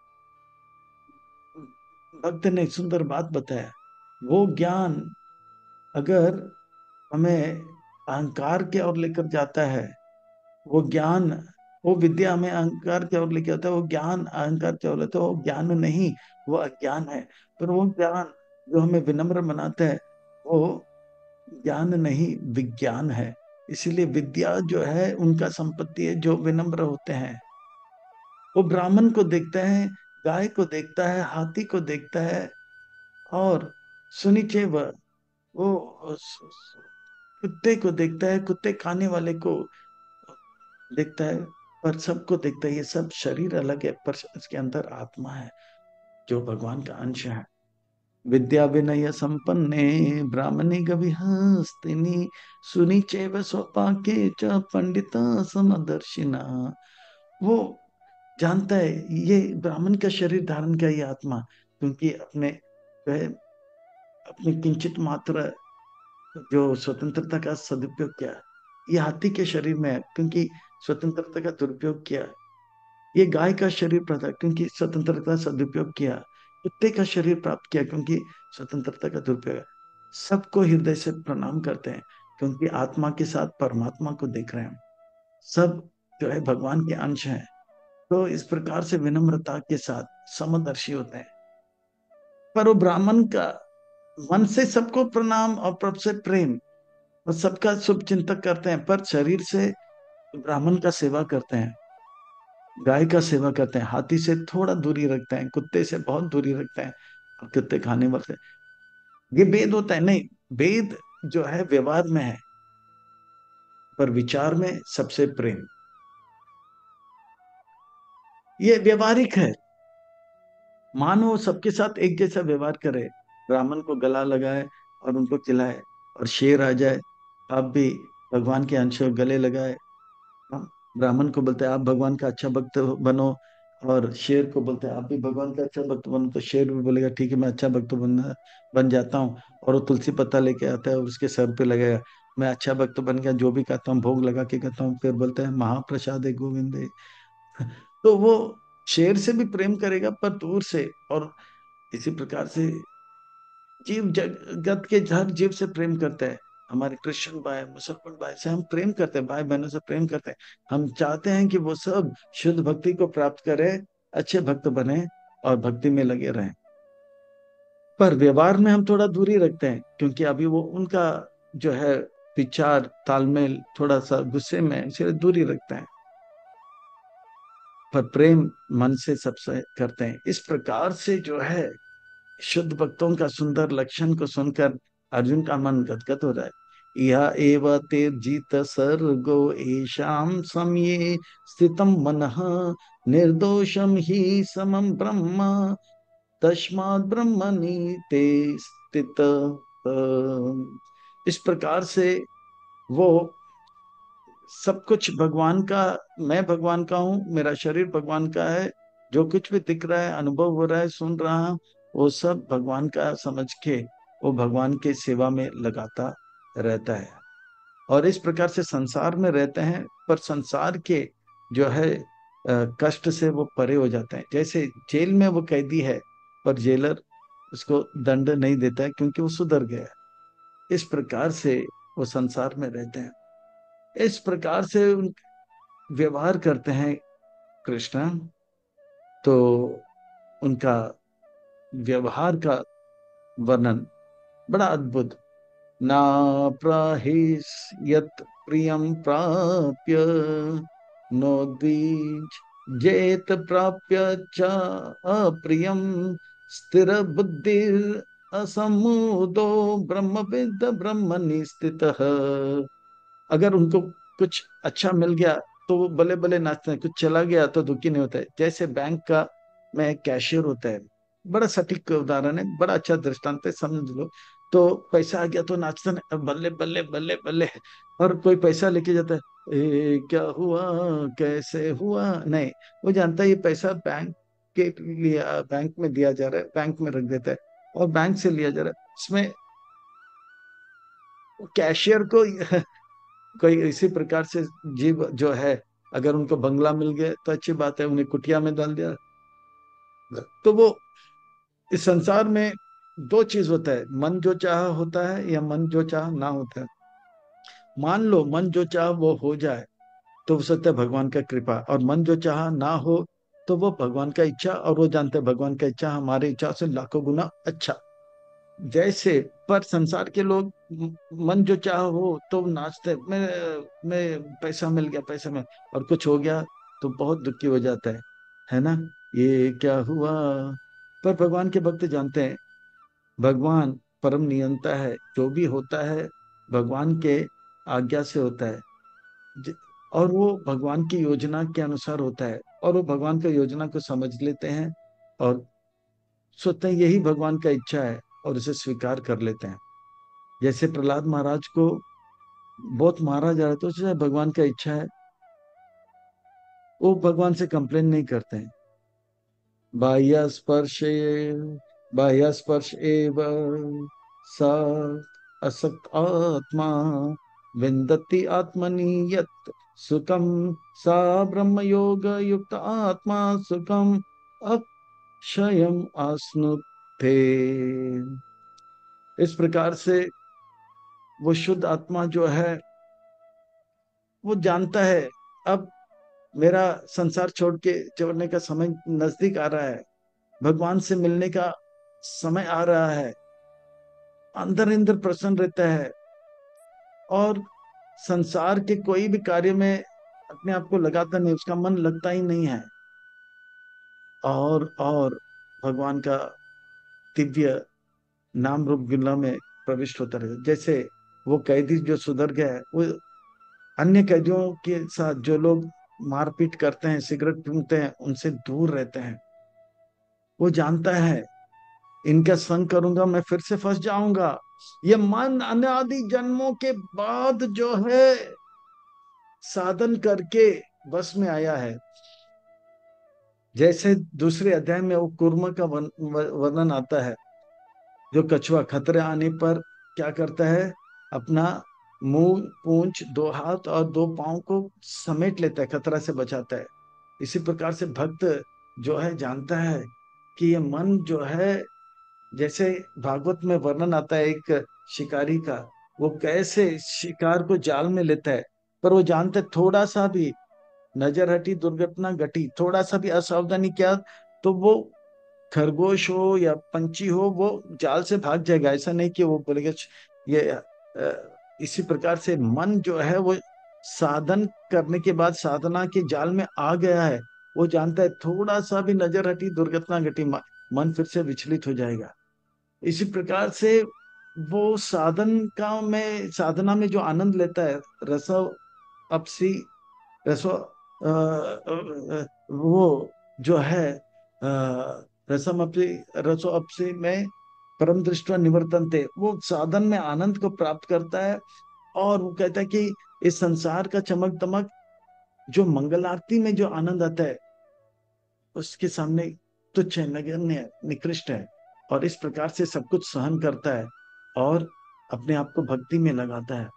भक्त ने सुंदर बात बताया, वो ज्ञान अगर हमें अहंकार की ओर लेकर जाता है, वो ज्ञान, वो विद्या हमें अहंकार की ओर लेकर जाता है, वो ज्ञान अहंकार की ओर लेता है, वो ज्ञान नहीं, वो अज्ञान है। पर वो ज्ञान जो हमें विनम्र बनाता है, वो ज्ञान नहीं, विज्ञान है। इसीलिए विद्या जो है उनका संपत्ति है जो विनम्र होते हैं। वो ब्राह्मण को देखता है, गाय को देखता है, हाथी को देखता है, और सुनिचे वो कुत्ते को देखता है, कुत्ते खाने वाले को देखता है, पर सबको देखता है। ये सब शरीर अलग है, पर इसके अंदर आत्मा है जो भगवान का अंश है। विद्या विनय संपन्ने ब्राह्मणे गविहस्तिनि सुनी चैव स्वपाके च पंडिता समदर्शिना। वो जानता है ये ब्राह्मण का शरीर धारण किया, ये आत्मा, क्योंकि अपने वह अपने किंचित मात्र जो स्वतंत्रता का सदुपयोग किया, ये हाथी के शरीर में है क्योंकि स्वतंत्रता का दुरुपयोग किया। ये गाय का शरीर प्राप्त क्योंकि स्वतंत्रता का सदुपयोग किया। कुत्ते का शरीर प्राप्त किया क्योंकि स्वतंत्रता का दुरुपयोग है। सबको हृदय से प्रणाम करते हैं क्योंकि आत्मा के साथ परमात्मा को देख रहे हैं। सब जो है भगवान के अंश हैं। तो इस प्रकार से विनम्रता के साथ समदर्शी होते हैं। पर वो ब्राह्मण का मन से सबको प्रणाम और प्रभु से प्रेम और सबका शुभ चिंतक करते हैं, पर शरीर से ब्राह्मण का सेवा करते हैं, गाय का सेवा करते हैं, हाथी से थोड़ा दूरी रखते हैं, कुत्ते से बहुत दूरी रखते हैं, और कुत्ते खाने वाले। ये भेद होता है नहीं, भेद जो है व्यवहार में है, पर विचार में सबसे प्रेम। ये व्यवहारिक है। मानो सबके साथ एक जैसा व्यवहार करे, ब्राह्मण को गला लगाए और उनको खिलाए, और शेर आ जाए आप भी भगवान के अंश हो, गले लगाए। हम ब्राह्मण को बोलते हैं आप भगवान का अच्छा भक्त बनो, और शेर को बोलते हैं आप भी भगवान का अच्छा भक्त बनो, तो शेर भी बोलेगा ठीक है मैं अच्छा भक्त बन जाता हूँ। और वो तुलसी पत्ता लेके आता है और उसके सर पे लगेगा, मैं अच्छा भक्त बन गया, जो भी कहता हूँ भोग लगा के कहता हूँ, फिर बोलते हैं महाप्रसाद है गोविंद है। तो वो शेर से भी प्रेम करेगा पर दूर से। और इसी प्रकार से जीव जगत के हर जीव से प्रेम करता है। हमारे क्रिश्चियन भाई मुसलमान भाई से हम प्रेम करते हैं, भाई बहनों से प्रेम करते हैं। हम चाहते हैं कि वो सब शुद्ध भक्ति को प्राप्त करें, अच्छे भक्त बने और भक्ति में लगे रहें। पर व्यवहार में हम थोड़ा दूरी रखते हैं क्योंकि अभी वो उनका जो है विचार तालमेल थोड़ा सा गुस्से में है, इसलिए दूरी रखते हैं। पर प्रेम मन से सबसे करते हैं। इस प्रकार से जो है शुद्ध भक्तों का सुंदर लक्षण को सुनकर अर्जुन का मन गदगद हो रहा है। यह एव तेर्जित सर्गो येषां समये स्थितम मनः निर्दोषम ही समम ब्रह्म तस्मात् ब्रह्मणि ते स्थित। इस प्रकार से वो सब कुछ भगवान का, मैं भगवान का हूँ, मेरा शरीर भगवान का है, जो कुछ भी दिख रहा है, अनुभव हो रहा है, सुन रहा हूँ, वो सब भगवान का समझ के वो भगवान के सेवा में लगाता रहता है। और इस प्रकार से संसार में रहते हैं, पर संसार के जो है कष्ट से वो परे हो जाते हैं। जैसे जेल में वो कैदी है पर जेलर उसको दंड नहीं देता है क्योंकि वो सुधर गया। इस प्रकार से वो संसार में रहते हैं। इस प्रकार से व्यवहार करते हैं कृष्ण। तो उनका व्यवहार का वर्णन बड़ा अद्भुत। ना प्राहिस यत प्रियम प्राप्य नो द्विज जेत प्राप्य च अप्रियम स्थिर बुद्धि असमुदो ब्रह्मविद ब्रह्मनि स्थितः। अगर उनको कुछ अच्छा मिल गया तो वो बल्ले बल्ले नाचते हैं, कुछ चला गया तो दुखी नहीं होता है। जैसे बैंक का में एक कैशियर होता है, बड़ा सटीक उदाहरण है, बड़ा अच्छा दृष्टांत है, समझ लो। तो पैसा आ गया तो नाचते हैं बल्ले बल्ले बल्ले बल्ले। और कोई पैसा लेके जाता है, क्या हुआ, कैसे हुआ, नहीं, वो जानता है ये पैसा बैंक के लिए बैंक में दिया जा रहा है, बैंक में रख देता है और बैंक से लिया जा रहा है। इसमें कैशियर को कोई इसी प्रकार से जीव जो है, अगर उनको बंगला मिल गया तो अच्छी बात है, उन्हें कुटिया में डाल दिया। तो वो इस संसार में दो चीज होता है, मन जो चाह होता है या मन जो चाह ना होता है। मान लो मन जो चाह वो हो जाए तो वो सत्य भगवान का कृपा, और मन जो चाह ना हो तो वो भगवान का इच्छा, और वो जानते हैं भगवान का इच्छा हमारी इच्छा से लाखों गुना अच्छा। जैसे पर संसार के लोग मन जो चाह हो तो नाचते, मैं पैसा मिल गया, पैसा में, और कुछ हो गया तो बहुत दुखी हो जाता है ना, ये क्या हुआ। पर भगवान के भक्त जानते हैं भगवान परम नियंता है, जो भी होता है भगवान के आज्ञा से होता है। ज- और वो भगवान की योजना के अनुसार होता है, और वो भगवान का योजना को समझ लेते हैं और सोचते हैं यही भगवान का इच्छा है। और उसे स्वीकार कर लेते हैं। जैसे प्रहलाद महाराज को बहुत मारा जा रहा है, तो उसे भगवान का इच्छा है, वो भगवान से कंप्लेन नहीं करते हैं। बाह्य स्पर्श बाह्य स्पर्श एव स असक्त आत्मा विन्दति आत्मनि यत् सुखम सा ब्रह्म योग युक्त आत्मा सुखम अक्षयम आस्नुते। इस प्रकार से वो शुद्ध आत्मा जो है, वो जानता है अब मेरा संसार छोड़ने का समय नजदीक आ रहा है, भगवान से मिलने का समय आ रहा है। अंदर अंदर प्रसन्न रहता है और संसार के कोई भी कार्य में अपने आप को लगाता नहीं, उसका मन लगता ही नहीं है। और भगवान का दिव्य नाम रूप गिला में प्रविष्ट होता रहता है। जैसे वो कैदी जो सुधर गया है, वो अन्य कैदियों के साथ जो लोग मारपीट करते हैं, सिगरेट पीते हैं, उनसे दूर रहते हैं। वो जानता है इनका संग करूंगा मैं फिर से फंस जाऊंगा। ये मन अनादि जन्मों के बाद जो है साधन करके बस में आया है। जैसे दूसरे अध्याय में वो कूर्म का वर्णन आता है, जो कछुआ खतरे आने पर क्या करता है, अपना मुंह पूंछ दो हाथ और दो पांव को समेट लेता है, खतरा से बचाता है। इसी प्रकार से भक्त जो है जानता है कि ये मन जो है, जैसे भागवत में वर्णन आता है एक शिकारी का, वो कैसे शिकार को जाल में लेता है, पर वो जानते थोड़ा सा भी नजर हटी दुर्घटना घटी, थोड़ा सा भी असावधानी किया तो वो खरगोश हो या पंछी हो वो जाल से भाग जाएगा। ऐसा नहीं कि वो बोलेगा ये इसी प्रकार से मन जो है वो साधन करने के बाद साधना के जाल में आ गया है। वो जानता है थोड़ा सा भी नजर हटी दुर्घटना घटी, मन फिर से विचलित हो जाएगा। इसी प्रकार से वो साधना में जो आनंद लेता है, रसव अपसी रसो वो जो है रसम अपसी रसो अपसी में परम दृष्टवा निवर्तन्ते, वो साधन में आनंद को प्राप्त करता है। और वो कहता है कि इस संसार का चमक दमक, जो मंगल आरती में जो आनंद आता है, उसके सामने तुच्छ है, नगण्य, निकृष्ट है। और इस प्रकार से सब कुछ सहन करता है और अपने आप को भक्ति में लगाता है।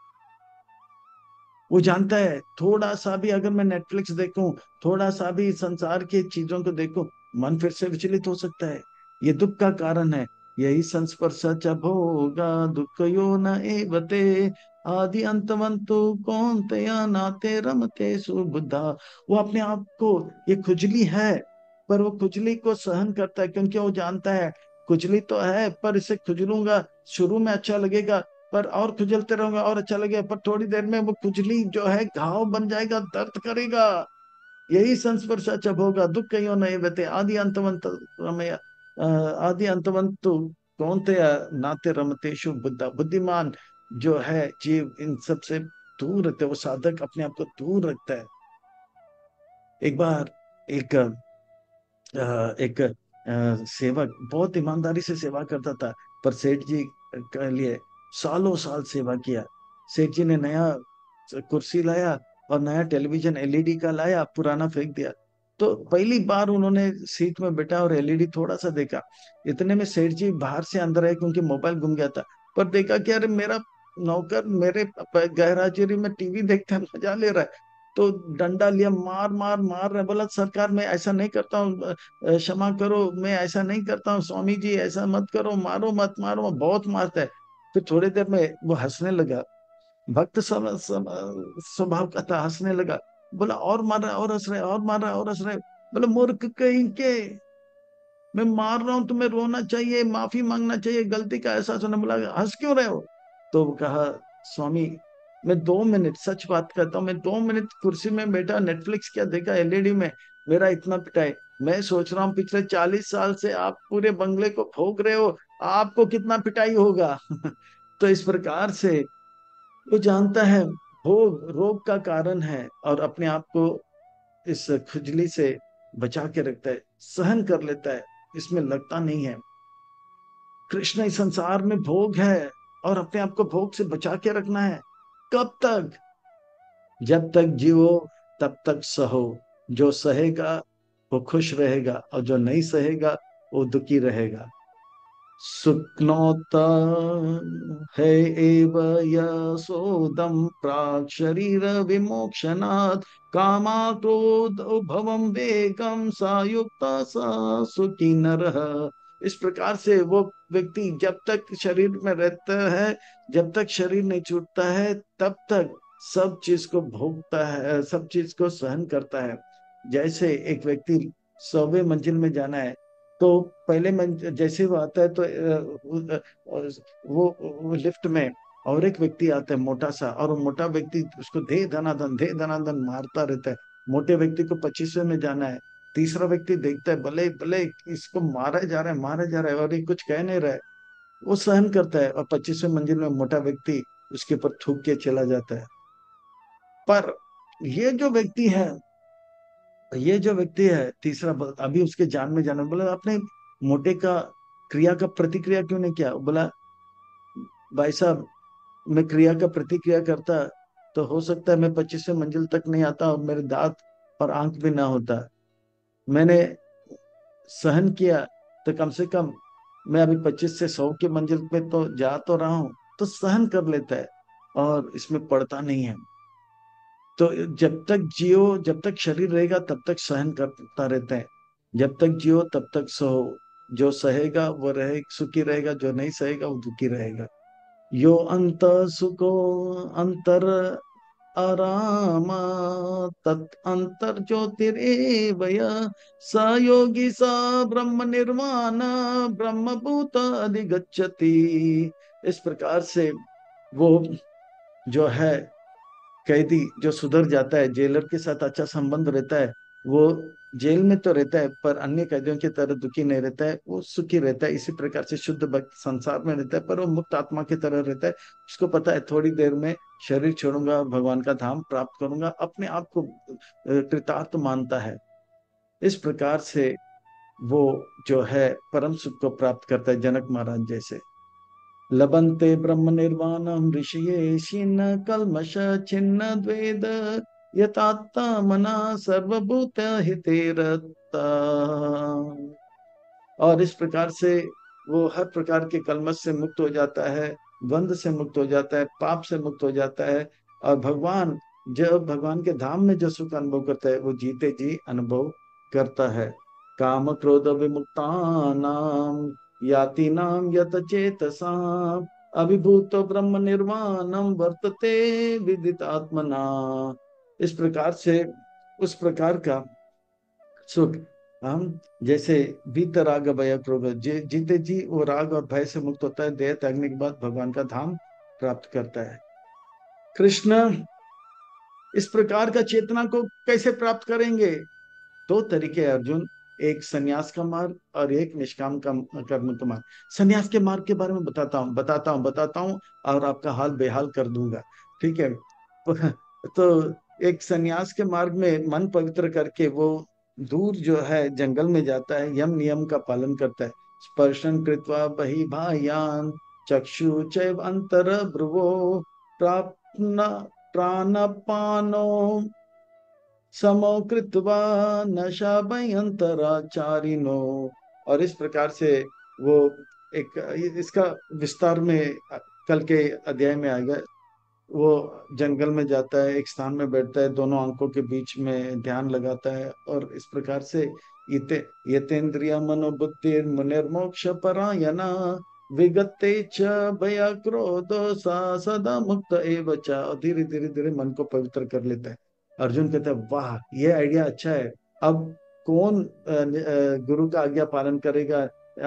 वो जानता है थोड़ा सा भी अगर मैं नेटफ्लिक्स देखूं, थोड़ा सा भी संसार की चीजों को देखूं, मन फिर से विचलित हो सकता है। ये दुख का कारण है। यही संस्पर्श च भोगा दुख यो न एवते आदि अंतवंतु कौन तया नाते रमते सुबुद्धा। वो अपने आप को, ये खुजली है पर वो खुजली को सहन करता है, क्योंकि वो जानता है खुजली तो है पर इसे खुजलूंगा, शुरू में अच्छा लगेगा, पर और खुजलते रहूंगा और अच्छा लगेगा, पर थोड़ी देर में वो खुजली जो है घाव बन जाएगा, दर्द करेगा। यही संस्पर्श जब होगा दुख कहीं नहीं बते आदि अंतवंत रमय आदि अंतवंत कौन थे नाते रमतेषु बुद्धा। बुद्धिमान जो है जीव इन सब से दूर रहते, वो साधक अपने आप को दूर रखता है। एक बार एक एक सेवक बहुत ईमानदारी से सेवा करता था, पर सेठ जी के लिए सालों साल सेवा किया। सेठ जी ने नया कुर्सी लाया और नया टेलीविजन एलईडी का लाया, पुराना फेंक दिया। तो पहली बार उन्होंने सीट में बैठा और एलईडी थोड़ा सा देखा। इतने में सेठ जी बाहर से अंदर आए, क्योंकि मोबाइल गुम गया था। पर देखा कि अरे मेरा नौकर मेरे गैरहाजिरी में टीवी देखकर मजा ले रहा है। तो डंडा लिया, मार मार मार रहे। बोला सरकार मैं ऐसा नहीं करता हूँ, क्षमा करो, मैं ऐसा नहीं करता हूँ, स्वामी जी ऐसा मत करो, मारो मत मारो, बहुत मारता है। फिर थोड़ी देर में वो हंसने लगा। भक्त स्वभाव का था, हंसने लगा। बोला और मार रहा है और हंस रहे, और मार रहा है और हंस रहे। बोले मूर्ख कहीं के, मैं मार रहा हूं, तुम्हें रोना चाहिए, माफी मांगना चाहिए, गलती का एहसास होने। बोला हंस क्यों रहे हो? तो कहा स्वामी मैं 2 मिनट, सच बात कहता हूँ, मैं 2 मिनट कुर्सी में बैठा, नेटफ्लिक्स क्या देखा एलईडी में, मेरा इतना पिटाई। मैं सोच रहा हूँ पिछले 40 साल से आप पूरे बंगले को भोग रहे हो, आपको कितना पिटाई होगा। तो इस प्रकार से वो जानता है भोग रोग का कारण है, और अपने आप को इस खुजली से बचा के रखता है, सहन कर लेता है, इसमें लगता नहीं है। कृष्ण इस संसार में भोग है और अपने आप को भोग से बचा के रखना है। कब तक? जब तक जियो तब तक सहो। जो सहेगा वो खुश रहेगा, और जो नहीं सहेगा वो दुखी रहेगा। सुक्नोत है एव यशोदम प्राक शरीर विमोक्षणात् कामाक्रोध उभवम वेगम सायुक्त सा सुखी नरः। इस प्रकार से वो व्यक्ति जब तक शरीर में रहता है, जब तक शरीर नहीं छूटता है, तब तक सब चीज को भोगता है, सब चीज को सहन करता है। जैसे एक व्यक्ति 100वें मंजिल में जाना है, तो पहले मंजिल जैसे वो आता है तो वो लिफ्ट में और एक व्यक्ति आता है मोटा सा, और वो मोटा व्यक्ति उसको दे धनाधन मारता रहता है। मोटे व्यक्ति को 25वें में जाना है। तीसरा व्यक्ति देखता है, भले भले इसको मारा जा रहा है, मारा जा रहा है, और ये कुछ कह नहीं रहा है। वो सहन करता है, और 25वें मंजिल में मोटा व्यक्ति उसके ऊपर थूक के चला जाता है। पर ये जो व्यक्ति है, ये जो व्यक्ति है तीसरा, अभी उसके जान में जाना, बोला आपने मोटे का क्रिया का प्रतिक्रिया क्यों नहीं किया? बोला भाई साहब, मैं क्रिया का प्रतिक्रिया करता तो हो सकता है मैं 25वें मंजिल तक नहीं आता और मेरे दांत और आंख भी ना होता। मैंने सहन किया तो कम से कम मैं अभी 25 से 100 की मंजिल पे तो जा तो रहा हूं। तो सहन कर लेता है और इसमें पड़ता नहीं है। तो जब तक जियो, जब तक शरीर रहेगा तब तक सहन करता रहता है। जब तक जियो तब तक सहो। जो सहेगा वो रहे सुखी रहेगा, जो नहीं सहेगा वो दुखी रहेगा। यो अंत सुखो अंतर आरामा तत् अंतर ज्योतिरेवय स योगी स ब्रह्म निर्वाण ब्रह्म भूत अधिगच्छति। इस प्रकार से वो जो है कैदी जो सुधर जाता है, जेलर के साथ अच्छा संबंध रहता है, वो जेल में तो रहता है पर अन्य कैदियों की तरह दुखी नहीं रहता है, वो सुखी रहता है। इसी प्रकार से शुद्ध भक्त संसार में रहता है पर वो मुक्त आत्मा की तरह रहता है। उसको पता है थोड़ी देर में शरीर छोड़ूंगा और भगवान का धाम प्राप्त करूंगा, अपने आप को कृतार्थ मानता है। इस प्रकार से वो जो है परम सुख को प्राप्त करता है, जनक महाराज जैसे। लभन्ते ब्रह्म निर्वाणम ऋषिये छिन्न कल्मष छिन्न द्वेद यतात्ता मना सर्वभूत हिते रता। और इस प्रकार से वो हर प्रकार के कल्मष से मुक्त हो जाता है, द्वंद से मुक्त हो जाता है, पाप से मुक्त हो जाता है। और भगवान, जब भगवान के धाम में जो सुख अनुभव करता है वो जीते जी अनुभव करता है। काम क्रोध विमुक्ता नाम याति नाम यत चेतसाम अभिभूतो ब्रह्म निर्वाणम वर्तते विदितात्मना। इस प्रकार से उस प्रकार का सुख हम जैसे भीतर राग भय क्रोध, जीते जी वो राग और भय से मुक्त होता है, देह त्यागने के बाद भगवान का धाम प्राप्त करता है। कृष्ण इस प्रकार का चेतना को कैसे प्राप्त करेंगे? दो तरीके हैं अर्जुन, एक संन्यास का मार्ग और एक निष्काम का कर्म का मार्ग। संन्यास के मार्ग के बारे में बताता हूँ और आपका हाल बेहाल कर दूंगा। ठीक है? तो एक संन्यास के मार्ग में मन पवित्र करके वो दूर जो है जंगल में जाता है, यम नियम का पालन करता है। स्पर्शन कृत्वा बहि बाह्यान चक्षु चैव अंतर भ्रुवो प्राप्त प्राणपानो समो कृत्वा नशा भयंतराचारिनो। और इस प्रकार से वो एक, इसका विस्तार में कल के अध्याय में आएगा। वो जंगल में जाता है, एक स्थान में बैठता है, दोनों आंखों के बीच में ध्यान लगाता है, और इस प्रकार से यतेन्द्रिय मनोबुद्धि मुनिर्मोक्ष परायणा विगते च भय क्रोधो सा सदा मुक्त एव च। और धीरे धीरे धीरे मन को पवित्र कर लेता है। अर्जुन कहता है वाह, ये आइडिया अच्छा है। अब कौन गुरु का आज्ञा पालन करेगा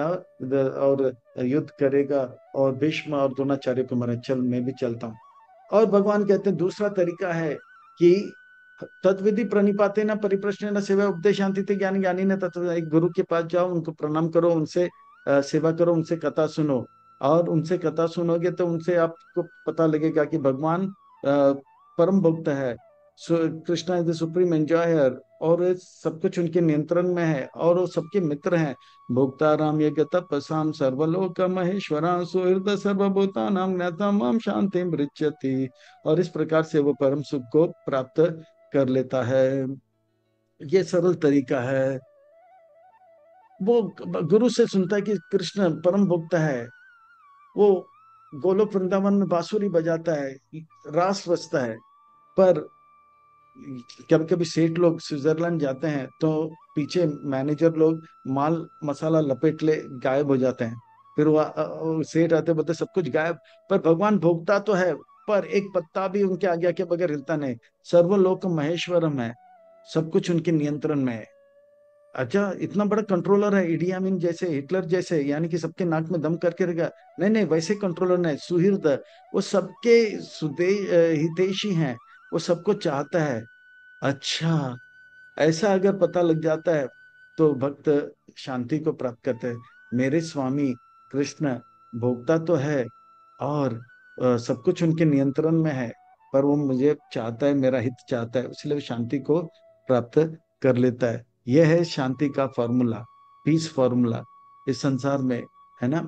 और युद्ध करेगा और भीष्म और द्रोणाचार्य को मारे? चल मैं भी चलता हूँ। और भगवान कहते हैं दूसरा तरीका है कि तत्विधि प्रणिपाते न परिप्रश्न न सेवा उपदेशांति थे ज्ञानी ज्ञानी ने तत्व। एक गुरु के पास जाओ, उनको प्रणाम करो, उनसे सेवा करो, उनसे कथा सुनो। और उनसे कथा सुनोगे तो उनसे आपको पता लगेगा कि भगवान परम भक्त है। Krishna is the supreme enjoyer. और सब कुछ उनके नियंत्रण में है और वो सबके मित्र हैं। भोक्ता राम यज्ञ तपसाम सर्वलोक महेश्वरा सुहृद सर्वभूतानां ज्ञाता माम शांति मृच्छति। और इस प्रकार से वो परम सुख को प्राप्त कर लेता है। ये सरल तरीका है। वो गुरु से सुनता है कि कृष्ण परम भोक्ता है। वो गोलोक वृंदावन में बांसुरी बजाता है, रास रचता है। पर कभी कभी सेठ लोग स्विट्जरलैंड जाते हैं तो पीछे मैनेजर लोग माल मसाला लपेट ले गायब हो जाते हैं। फिर वो सेठ आते बोलते सब कुछ गायब। पर भगवान भोगता तो है, पर एक पत्ता भी उनके आज्ञा के बगैर हिलता नहीं। सर्वलोक महेश्वरम है, सब कुछ उनके नियंत्रण में है। अच्छा, इतना बड़ा कंट्रोलर है, इडी अमीन जैसे, हिटलर जैसे, यानी कि सबके नाक में दम करके रहेगा? नहीं नहीं, वैसे कंट्रोलर नहीं, सुहृद। वो सबके हितैषी हैं, वो सबको चाहता है। अच्छा, ऐसा अगर पता लग जाता है तो भक्त शांति को प्राप्त करते हैं। मेरे स्वामी कृष्ण भोक्ता तो है और सब कुछ उनके नियंत्रण में है, पर वो मुझे चाहता है, मेरा हित चाहता है, इसलिए वो शांति को प्राप्त कर लेता है। यह है शांति का फॉर्मूला, पीस फॉर्मूला इस संसार में, है ना।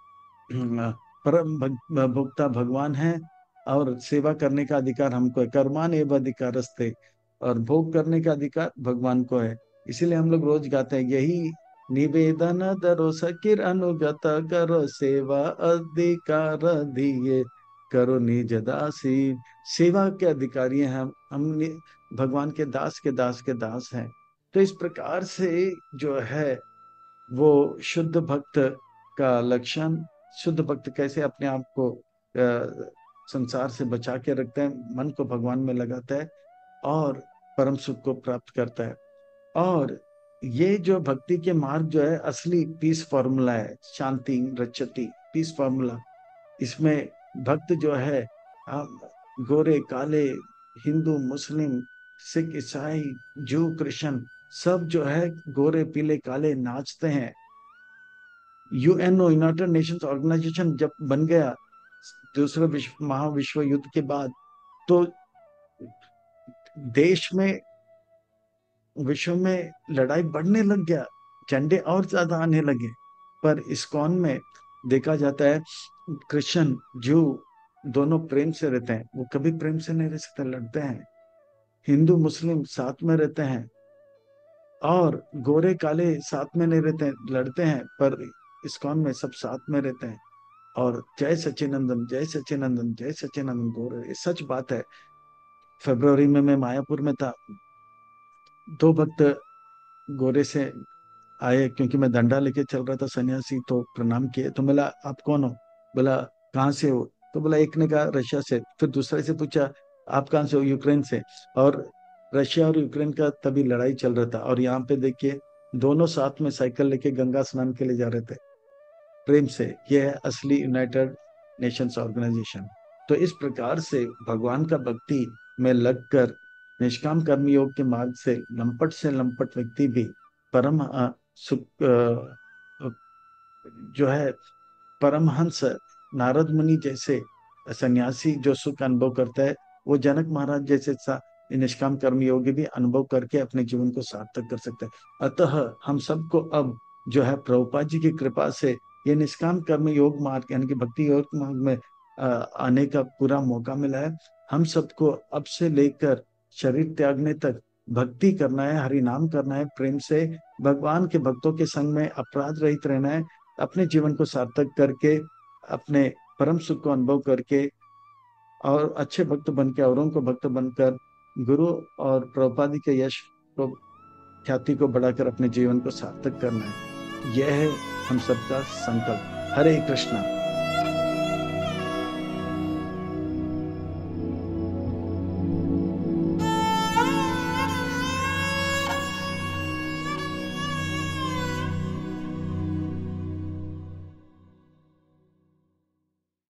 परम भोक्ता भगवान है और सेवा करने का अधिकार हमको है। कर्मान एव अधिकारस्ते, और भोग करने का अधिकार भगवान को है। इसीलिए हम लोग रोज गाते हैं यही, निवेदन दरो सकीर अनुगत करो सेवा अधिकार दिए, करो निज दासी। सेवा के अधिकारी हैं हम भगवान के दास के दास के दास हैं। तो इस प्रकार से जो है वो शुद्ध भक्त का लक्षण। शुद्ध भक्त कैसे अपने आप को संसार से बचा के रखते हैं, मन को भगवान में लगाता है और परम सुख को प्राप्त करता है। और ये जो भक्ति के मार्ग जो है असली पीस फॉर्मूला है, शांति रक्षति पीस फॉर्मूला। इसमें भक्त जो है, हम गोरे काले, हिंदू मुस्लिम सिख ईसाई जू कृष्ण, सब जो है गोरे पीले काले नाचते हैं। यूएनओ, यूनाइटेड नेशंस ऑर्गेनाइजेशन जब बन गया दूसरे महाविश्व युद्ध के बाद, तो देश में, विश्व में लड़ाई बढ़ने लग गया, झंडे और ज्यादा आने लगे। पर इस्कॉन में देखा जाता है क्रिश्चियन जू दोनों प्रेम से रहते हैं, वो कभी प्रेम से नहीं रह सकते, लड़ते हैं। हिंदू मुस्लिम साथ में रहते हैं और गोरे काले साथ में नहीं रहते हैं, लड़ते हैं। पर इस्कॉन में सब साथ में रहते हैं। और जय सच्चिनंदन जय सच्चिनंदन जय सच्चिनंदन गोरे, ये सच बात है। फरवरी में मैं मायापुर में था, दो भक्त गोरे से आए, क्योंकि मैं डंडा लेके चल रहा था सन्यासी, तो प्रणाम किए। तो बोला आप कौन हो? बोला कहाँ से हो? तो बोला, एक ने कहा रशिया से, फिर दूसरे से पूछा आप कहाँ से हो? यूक्रेन से। और रशिया और यूक्रेन का तभी लड़ाई चल रहा था, और यहाँ पे देखिए दोनों साथ में साइकिल लेके गंगा स्नान के लिए जा रहे थे, प्रेम से। यह है असली यूनाइटेड नेशंस ऑर्गेनाइजेशन। तो इस प्रकार से भगवान का भक्ति में लगकर निष्काम कर्म योग के मार्ग से लंपट व्यक्ति भी परम सुख जो है, परमहंस नारद मुनि जैसे सन्यासी जो सुख अनुभव करता है, वो जनक महाराज जैसे निष्काम कर्म योगी भी अनुभव करके अपने जीवन को सार्थक कर सकते हैं। अतः हम सबको अब जो है प्रभुपाद जी की कृपा से ये निष्काम कर्म योग मार्ग यानी कि भक्ति योग मार्ग में आने का पूरा मौका मिला है। हम सबको अब से लेकर शरीर त्यागने तक भक्ति करना है, हरि नाम करना है, प्रेम से भगवान के भक्तों के संग में अपराध रहित रहना है, अपने जीवन को सार्थक करके अपने परम सुख को अनुभव करके और अच्छे भक्त बन के औरों को भक्त बनकर गुरु और प्रभुपाद के यश को, ख्याति को बढ़ाकर अपने जीवन को सार्थक करना है। यह है हम सबका संकल्प। हरे कृष्णा।